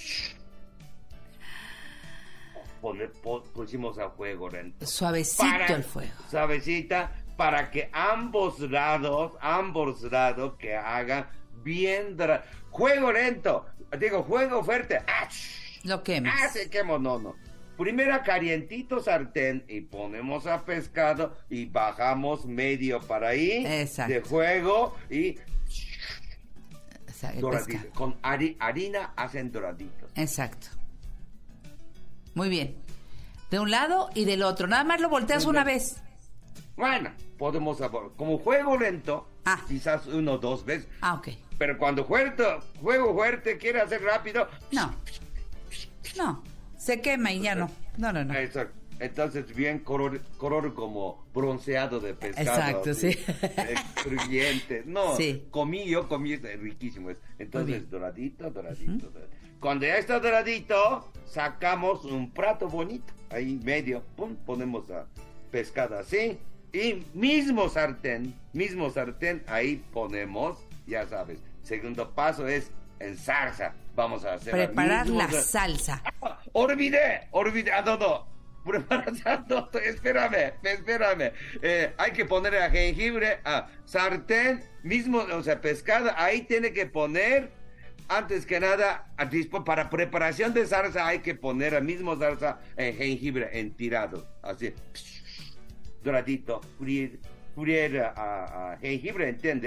Speaker 11: Pusimos a fuego lento.
Speaker 4: Suavecito el fuego.
Speaker 11: Suavecita, para que ambos lados que hagan bien fuego lento, fuego fuerte.
Speaker 4: Lo quemas.
Speaker 11: Se quemó, no. Primero calientito sartén y ponemos a pescado y bajamos medio para ahí.
Speaker 4: Exacto.
Speaker 11: De fuego y doradito. Con harina hacen doraditos.
Speaker 4: Exacto. Muy bien. De un lado y del otro. Nada más lo volteas una vez.
Speaker 11: Bueno, podemos, como fuego lento, quizás 1 o 2 veces.
Speaker 4: Ok.
Speaker 11: Pero cuando fuego fuerte quiere hacer rápido.
Speaker 4: No, se quema y ya no. No.
Speaker 11: Exacto. Entonces bien color como bronceado de pescado.
Speaker 4: Exacto, sí.
Speaker 11: Crujiente. No,
Speaker 4: sí.
Speaker 11: Yo comí, es riquísimo. Entonces doradito. Cuando ya está doradito, sacamos un plato bonito. Ahí medio, pum, ponemos a pescado así. Y mismo sartén, ahí ponemos, ya sabes. Segundo paso es en salsa. Vamos a hacer
Speaker 4: preparar la salsa.
Speaker 11: Olvidé. No. Espérame. Hay que poner a jengibre, a sartén, pescado. Ahí tiene que poner, antes que nada, para preparación de salsa, hay que poner a mismo salsa jengibre en tirado, así, doradito, freír a jengibre, ¿entiendes?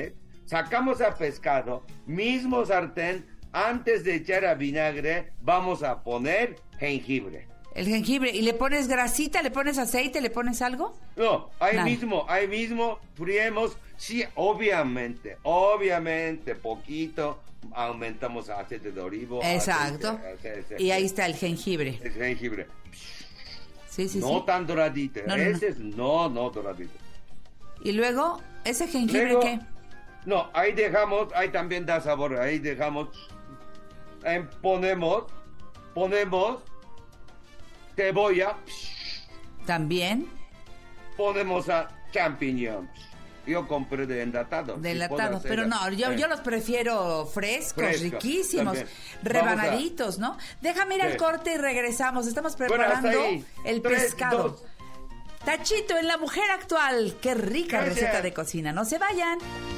Speaker 11: sacamos a pescado, mismo sartén, antes de echar a vinagre, vamos a poner jengibre.
Speaker 4: El jengibre. ¿Y le pones grasita, le pones aceite, le pones algo?
Speaker 11: No, ahí
Speaker 4: Nada.
Speaker 11: mismo friemos. Sí, obviamente, poquito, aumentamos aceite de olivo.
Speaker 4: Exacto.
Speaker 11: Aceite.
Speaker 4: Y ahí está el jengibre.
Speaker 11: El jengibre.
Speaker 4: Sí, sí,
Speaker 11: no
Speaker 4: sí.
Speaker 11: tan doradito.
Speaker 4: No.
Speaker 11: Ese es no doradito.
Speaker 4: Y luego, ¿ese jengibre
Speaker 11: Luego,
Speaker 4: qué?
Speaker 11: No, ahí dejamos, ahí también da sabor, ahí dejamos, ponemos cebolla,
Speaker 4: También.
Speaker 11: ponemos a champiñones. Yo compré de enlatados.
Speaker 4: De
Speaker 11: si puedo
Speaker 4: enlatados,
Speaker 11: hacer
Speaker 4: pero no, yo los prefiero frescos,
Speaker 11: Fresco,
Speaker 4: riquísimos,
Speaker 11: también.
Speaker 4: rebanaditos, ¿no? Déjame ir al
Speaker 11: Sí.
Speaker 4: corte y regresamos. Estamos
Speaker 11: Bueno,
Speaker 4: preparando
Speaker 11: hasta ahí.
Speaker 4: el
Speaker 11: 3,
Speaker 4: pescado.
Speaker 11: 2.
Speaker 4: Tachito en La Mujer Actual. Qué rica
Speaker 11: Gracias.
Speaker 4: receta de cocina. No se vayan.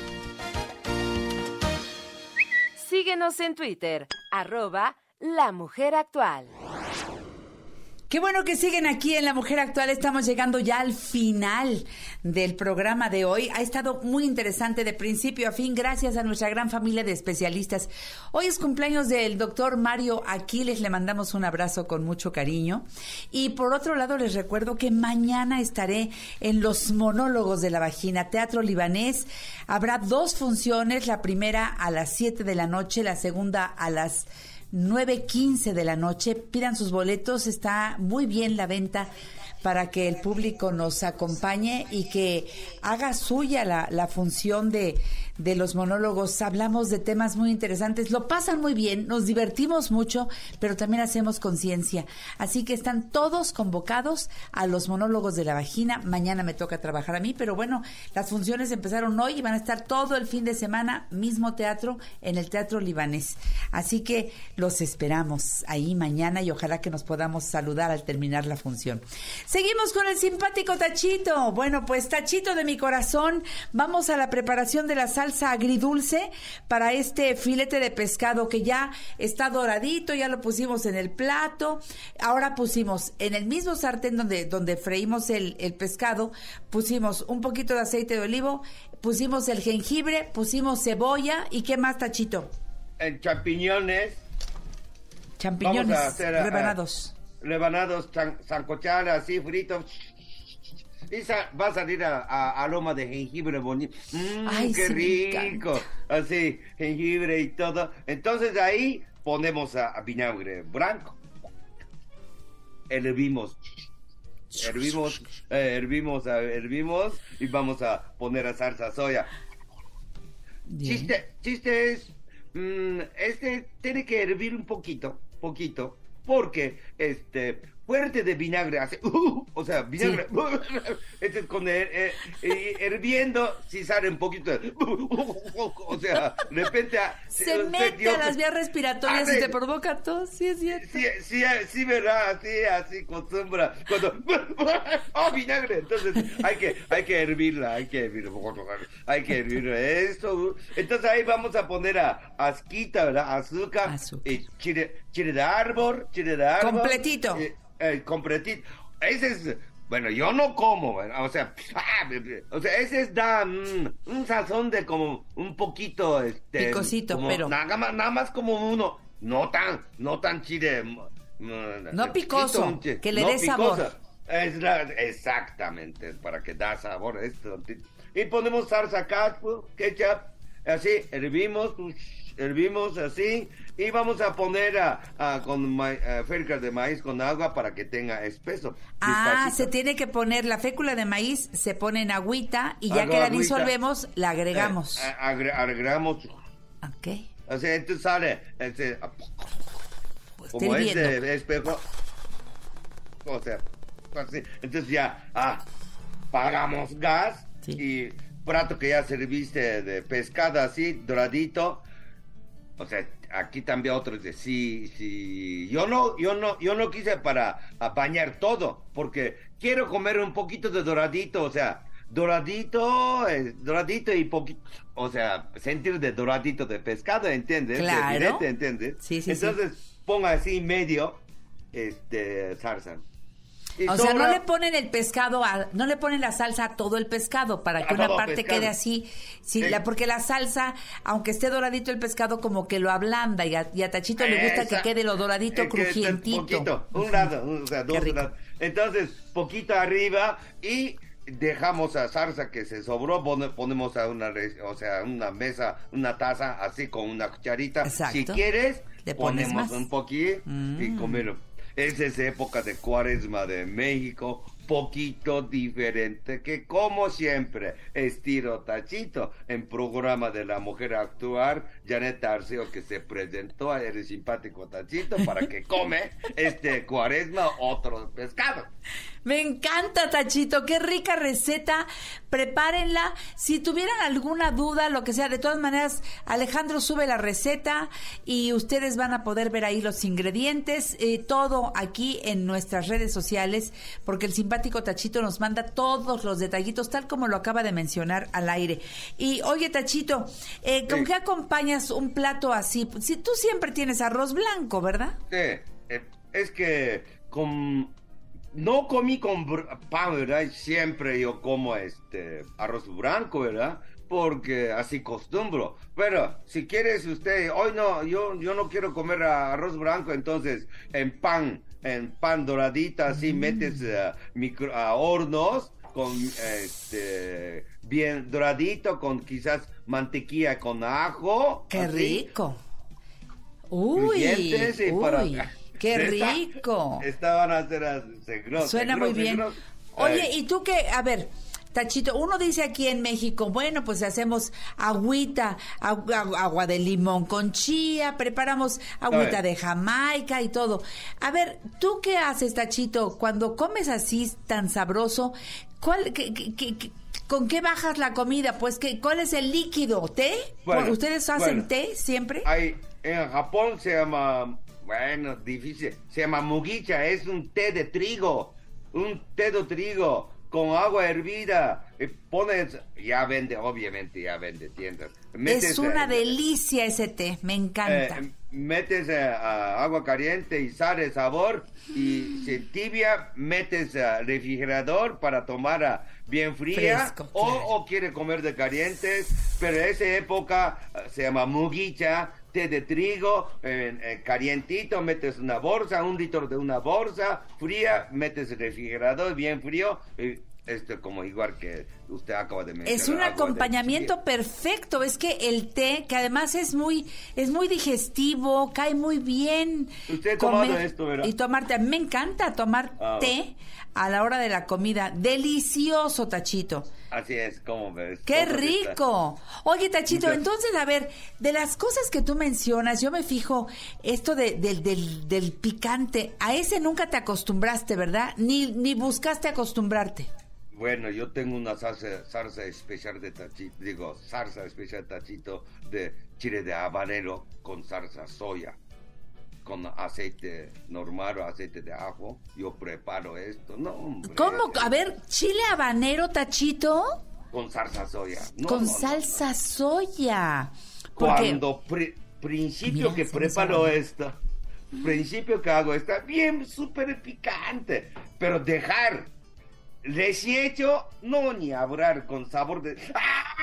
Speaker 2: Síguenos en Twitter, @LaMujerActual.
Speaker 4: Qué bueno que siguen aquí en La Mujer Actual. Estamos llegando ya al final del programa de hoy. Ha estado muy interesante de principio a fin, gracias a nuestra gran familia de especialistas. Hoy es cumpleaños del doctor Mario Aquiles. Le mandamos un abrazo con mucho cariño. Y por otro lado, les recuerdo que mañana estaré en Los Monólogos de la Vagina, Teatro Libanés. Habrá 2 funciones, la primera a las 7 de la noche, la segunda a las 9:15 de la noche. Pidan sus boletos, está muy bien la venta para que el público nos acompañe y que haga suya la función de los monólogos. Hablamos de temas muy interesantes, lo pasan muy bien, nos divertimos mucho, pero también hacemos conciencia. Así que están todos convocados a los monólogos de la vagina. Mañana me toca trabajar a mí, pero bueno, las funciones empezaron hoy y van a estar todo el fin de semana, mismo teatro, en el Teatro Libanés. Así que los esperamos ahí mañana y ojalá que nos podamos saludar al terminar la función. Seguimos con el simpático Tachito. Bueno, pues Tachito de mi corazón, vamos a la preparación de la salsa agridulce para este filete de pescado que ya está doradito, ya lo pusimos en el plato. Ahora pusimos en el mismo sartén donde freímos el pescado, pusimos un poquito de aceite de olivo, pusimos el jengibre, pusimos cebolla y ¿qué más, Tachito?
Speaker 11: Champiñones.
Speaker 4: Champiñones
Speaker 11: Vamos a hacer,
Speaker 4: rebanados.
Speaker 11: Rebanados, sancochar así, fritos. Y va a salir a loma de jengibre bonito.
Speaker 4: Ay,
Speaker 11: ¡Qué
Speaker 4: sí, me
Speaker 11: rico! Así, jengibre y todo. Entonces ahí ponemos a vinagre blanco. Hervimos y vamos a poner a salsa soya.
Speaker 4: Bien.
Speaker 11: Chiste es, tiene que hervir un poquito, porque fuerte de vinagre hace, o sea, vinagre, sí. Con hirviendo, si sale un poquito, o sea, de repente
Speaker 4: se mete a las vías respiratorias y te provoca tos, sí es cierto.
Speaker 11: Sí, verdad, así acostumbra, cuando, vinagre, entonces hay que hervirla, hay que hervir esto, entonces ahí vamos a poner asquita, ¿verdad? Azúcar. Y chile de árbol.
Speaker 4: Completito.
Speaker 11: Completito. Ese es, bueno, yo no como, ¿verdad? O sea, ese es da un sazón de como un poquito,
Speaker 4: picosito,
Speaker 11: como,
Speaker 4: pero
Speaker 11: nada más como uno, no tan chile,
Speaker 4: no picoso, que le dé sabor.
Speaker 11: Exactamente, para que da sabor esto. Y ponemos salsa ketchup, así, hervimos así, y vamos a poner con fécula de maíz con agua para que tenga espeso. Despacito.
Speaker 4: Se tiene que poner la fécula de maíz, se pone en agüita y ya que la disolvemos, la agregamos.
Speaker 11: Agregamos.
Speaker 4: Ok.
Speaker 11: O sea, entonces sale
Speaker 4: Pues
Speaker 11: como ese espejo. O sea, así. Entonces ya apagamos gas, sí. Y plato que ya serviste de pescado así, doradito. O sea, aquí también otros de sí. Yo no quise para bañar todo, porque quiero comer un poquito de doradito, o sea, doradito y poquito, o sea, sentir de doradito de pescado, ¿entiendes?
Speaker 4: Claro.
Speaker 11: De filete, ¿entiendes?
Speaker 4: Sí.
Speaker 11: Entonces, ponga así medio, salsa. Y
Speaker 4: O sea, no
Speaker 11: sobra-
Speaker 4: le ponen el pescado, no le ponen la salsa a todo el pescado para que
Speaker 11: A
Speaker 4: una
Speaker 11: todo
Speaker 4: parte
Speaker 11: pescado.
Speaker 4: quede así. Sí,
Speaker 11: Sí.
Speaker 4: porque la salsa, aunque esté doradito el pescado, como que lo ablanda y a Tachito le gusta que
Speaker 11: Esa-
Speaker 4: quede lo doradito,
Speaker 11: que
Speaker 4: crujientito.
Speaker 11: Poquito, un lado, o sea,
Speaker 4: Qué
Speaker 11: dos
Speaker 4: rico.
Speaker 11: lados. Entonces, poquito arriba y dejamos a salsa que se sobró, ponemos a una mesa, una taza, así con una cucharita.
Speaker 4: Exacto.
Speaker 11: Si quieres,
Speaker 4: Le pones
Speaker 11: ponemos
Speaker 4: más.
Speaker 11: un poquito y comerlo. Esa es época de Cuaresma de México, poquito diferente que como siempre, estilo Tachito, en programa de La Mujer Actual, Janet Arceo que se presentó a el simpático Tachito para que come Cuaresma otro pescado.
Speaker 4: Me encanta, Tachito, qué rica receta, prepárenla. Si tuvieran alguna duda, lo que sea, de todas maneras, Alejandro sube la receta y ustedes van a poder ver ahí los ingredientes, todo aquí en nuestras redes sociales, porque el simpático Tachito nos manda todos los detallitos, tal como lo acaba de mencionar al aire. Y oye, Tachito, ¿con
Speaker 11: Sí.
Speaker 4: qué acompañas un plato así? Si tú siempre tienes arroz blanco, ¿verdad?
Speaker 11: Sí, es que no comí con pan, ¿verdad? Siempre yo como arroz blanco, ¿verdad? Porque así costumbro. Pero si quieres usted, hoy no, yo no quiero comer arroz blanco, entonces en pan doradita, así metes a hornos con bien doradito, con quizás mantequilla con ajo.
Speaker 4: ¡Qué
Speaker 11: así.
Speaker 4: rico! ¡Uy!
Speaker 11: Crujientes y
Speaker 4: ¡Uy!
Speaker 11: para-
Speaker 4: ¡Qué
Speaker 11: Esta-
Speaker 4: rico!
Speaker 11: Esta van a ser
Speaker 4: Suena muy bien. Oye, ¿y tú qué? A ver, Tachito, uno dice aquí en México, bueno, pues hacemos agüita, agua de limón con chía, preparamos agüita de Jamaica y todo. A ver, ¿tú qué haces, Tachito, cuando comes así tan sabroso? ¿Con qué bajas la comida? Pues, ¿cuál es el líquido? ¿Té?
Speaker 11: Bueno,
Speaker 4: ¿Ustedes hacen
Speaker 11: bueno.
Speaker 4: té siempre?
Speaker 11: En Japón se llama, bueno, difícil, se llama mugicha, es un té de trigo con agua hervida, pones, obviamente ya vende tiendas.
Speaker 4: Es una delicia ese té, me encanta.
Speaker 11: Metes agua caliente y sal de sabor y si tibia metes al refrigerador para tomar bien fría.
Speaker 4: Fresco,
Speaker 11: o quiere comer de calientes, pero en esa época se llama mugicha, té de trigo, calientito, metes una bolsa, 1 litro de una bolsa fría, metes el refrigerador bien frío. Como igual que usted acaba de mencionar.
Speaker 4: Es un acompañamiento perfecto. Es que el té, que además es muy digestivo, cae muy bien.
Speaker 11: Usted ha tomado esto, ¿verdad?
Speaker 4: Y tomarte. A mí me encanta tomar té a la hora de la comida. Delicioso, Tachito.
Speaker 11: Así es, como ves.
Speaker 4: ¡Qué
Speaker 11: ¿Cómo
Speaker 4: rico! Oye, Tachito, entonces, a ver, de las cosas que tú mencionas, yo me fijo, esto del picante, a ese nunca te acostumbraste, ¿verdad? Ni buscaste acostumbrarte.
Speaker 11: Bueno, yo tengo una salsa especial de Tachito, salsa especial Tachito de chile de habanero con salsa soya, con aceite normal o aceite de ajo. Yo preparo esto. No, hombre.
Speaker 4: ¿Cómo? A ver, chile habanero, Tachito.
Speaker 11: Con salsa soya.
Speaker 4: Salsa soya. Porque,
Speaker 11: Cuando principio
Speaker 4: mira,
Speaker 11: que
Speaker 4: se me
Speaker 11: preparo
Speaker 4: hizo
Speaker 11: esto, principio que hago está bien súper picante, pero dejar recién hecho, no, ni hablar con sabor de... ¡Ah!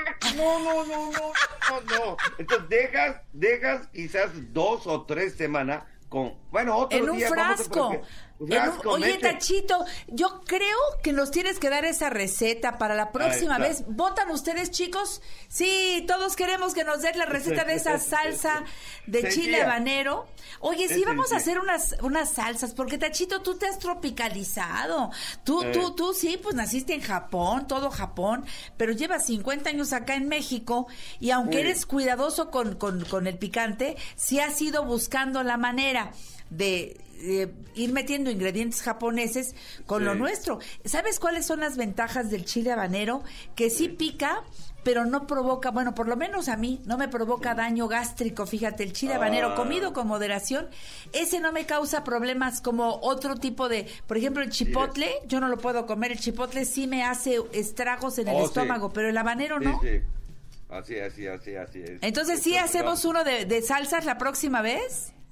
Speaker 11: No. Entonces dejas quizás 2 o 3 semanas con... Bueno, otro
Speaker 4: en un
Speaker 11: día
Speaker 4: frasco. Oye, Tachito, yo creo que nos tienes que dar esa receta para la próxima vez. ¿Votan ustedes, chicos? Sí, todos queremos que nos des la receta de esa salsa de chile habanero. Oye, sí, vamos a hacer unas salsas, porque Tachito, tú te has tropicalizado. Tú sí, pues naciste en Japón, todo Japón, pero llevas 50 años acá en México y aunque eres cuidadoso con el picante, sí has ido buscando la manera de ir metiendo ingredientes japoneses con lo nuestro. ¿Sabes cuáles son las ventajas del chile habanero? Que sí pica, pero no provoca, bueno, por lo menos a mí, no me provoca daño gástrico. Fíjate, el chile habanero comido con moderación, ese no me causa problemas como otro tipo de, por ejemplo, el chipotle, yo no lo puedo comer, el chipotle sí me hace estragos en el estómago, pero el habanero no.
Speaker 11: Sí. Así es.
Speaker 4: Entonces, ¿sí hacemos uno de salsas la próxima vez?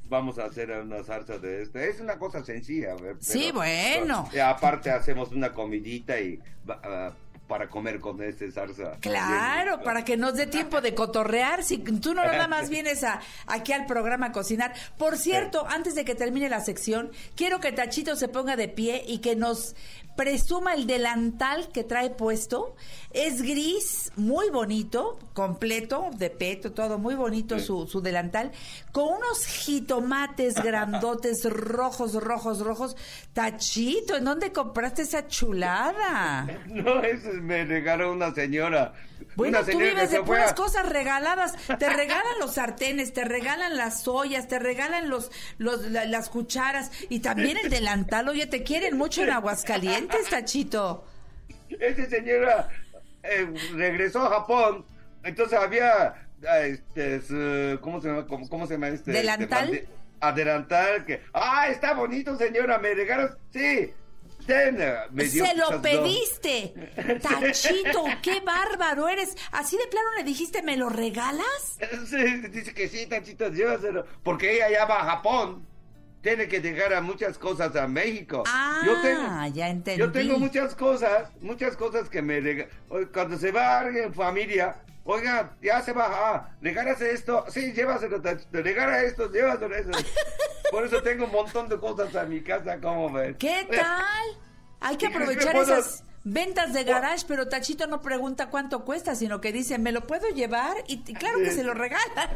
Speaker 11: vamos a hacer una salsa de este. Es una cosa sencilla.
Speaker 4: Sí, bueno.
Speaker 11: Aparte hacemos una comidita y para comer con este salsa.
Speaker 4: Claro,
Speaker 11: bien,
Speaker 4: para que nos dé tiempo de cotorrear. Si tú no nada más vienes aquí al programa a cocinar. Por cierto, antes de que termine la sección, quiero que Tachito se ponga de pie y que nos presuma el delantal que trae puesto. Es gris, muy bonito, completo, de peto, todo muy bonito, sí. su delantal, con unos jitomates grandotes, rojos. Tachito, ¿en dónde compraste esa chulada?
Speaker 11: No, eso me regaló una señora.
Speaker 4: Bueno,
Speaker 11: una
Speaker 4: tú
Speaker 11: señora
Speaker 4: vives de puras cosas regaladas. Te regalan los sartenes, te regalan las ollas, te regalan las cucharas y también el delantal. Oye, te quieren mucho en Aguascalientes, Tachito.
Speaker 11: Esa señora regresó a Japón, entonces había ¿cómo se llama este?
Speaker 4: ¿Delantal?
Speaker 11: Delantal que está bonito, señora, ¿me regalas? Sí.
Speaker 4: Se lo pediste, Tachito, qué bárbaro eres. Así de plano le dijiste, ¿me lo regalas?
Speaker 11: Sí, dice que sí, Tachito, llévaselo, porque ella ya va a Japón. Tiene que llegar a muchas cosas a México.
Speaker 4: Ya entendí.
Speaker 11: Yo tengo muchas cosas que me regalan. Cuando se va alguien, familia, oiga, ya se va, regalas esto, sí, llévaselo, Tachito, regala esto, llévaselo eso. Por eso tengo un montón de cosas a mi casa, ¿cómo ves?
Speaker 4: ¿Qué tal? Hay que aprovechar esas ventas de garage, pero Tachito no pregunta cuánto cuesta, sino que dice, ¿me lo puedo llevar? Y claro que se lo regala.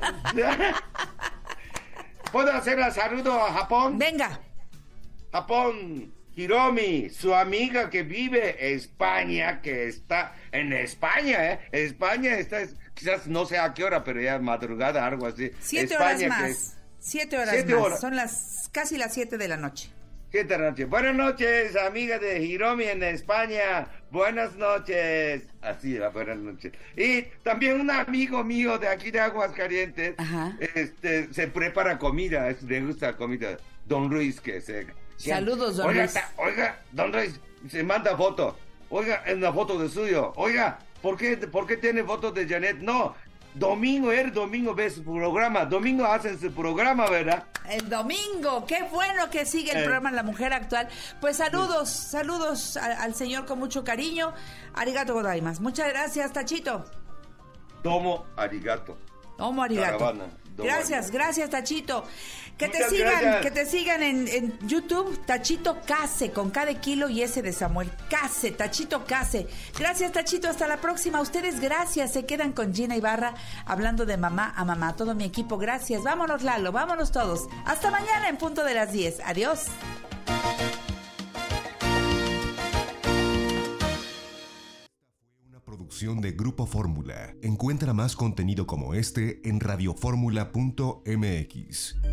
Speaker 11: ¿Puedo hacer el saludo a Japón?
Speaker 4: Venga.
Speaker 11: Japón, Hiromi, su amiga que vive en España, que está en España, España está, quizás no sé a qué hora, pero ya madrugada, algo así.
Speaker 4: 7
Speaker 11: España,
Speaker 4: horas más. 7 horas más. Son casi las 7 de la noche.
Speaker 11: 7 de la noche. Buenas noches, amiga de Hiromi en España. Buenas noches. Así, buenas noches. Y también un amigo mío de aquí de Aguascalientes, se prepara comida, le gusta comida. Don Luis, que se...
Speaker 4: Saludos, don Luis.
Speaker 11: Oiga, don Luis, se manda foto. Oiga, es una foto de suyo. Oiga, ¿por qué tiene fotos de Janet? No. Domingo ve su programa. Domingo hacen su programa, ¿verdad?
Speaker 4: El domingo. Qué bueno que sigue el programa La Mujer Actual. Pues saludos al señor con mucho cariño. Arigato gozaimasu. Muchas gracias, Tachito.
Speaker 11: Domo arigato.
Speaker 4: Gracias, Tachito. Que te sigan en YouTube, Tachito Case, con K de kilo y S de Samuel. Case, Tachito Case. Gracias, Tachito, hasta la próxima. Ustedes, gracias. Se quedan con Gina Ibarra hablando de mamá a mamá. Todo mi equipo, gracias. Vámonos, Lalo, vámonos todos. Hasta mañana en punto de las 10. Adiós.
Speaker 1: Producción de Grupo Fórmula. Encuentra más contenido como este en radioformula.mx.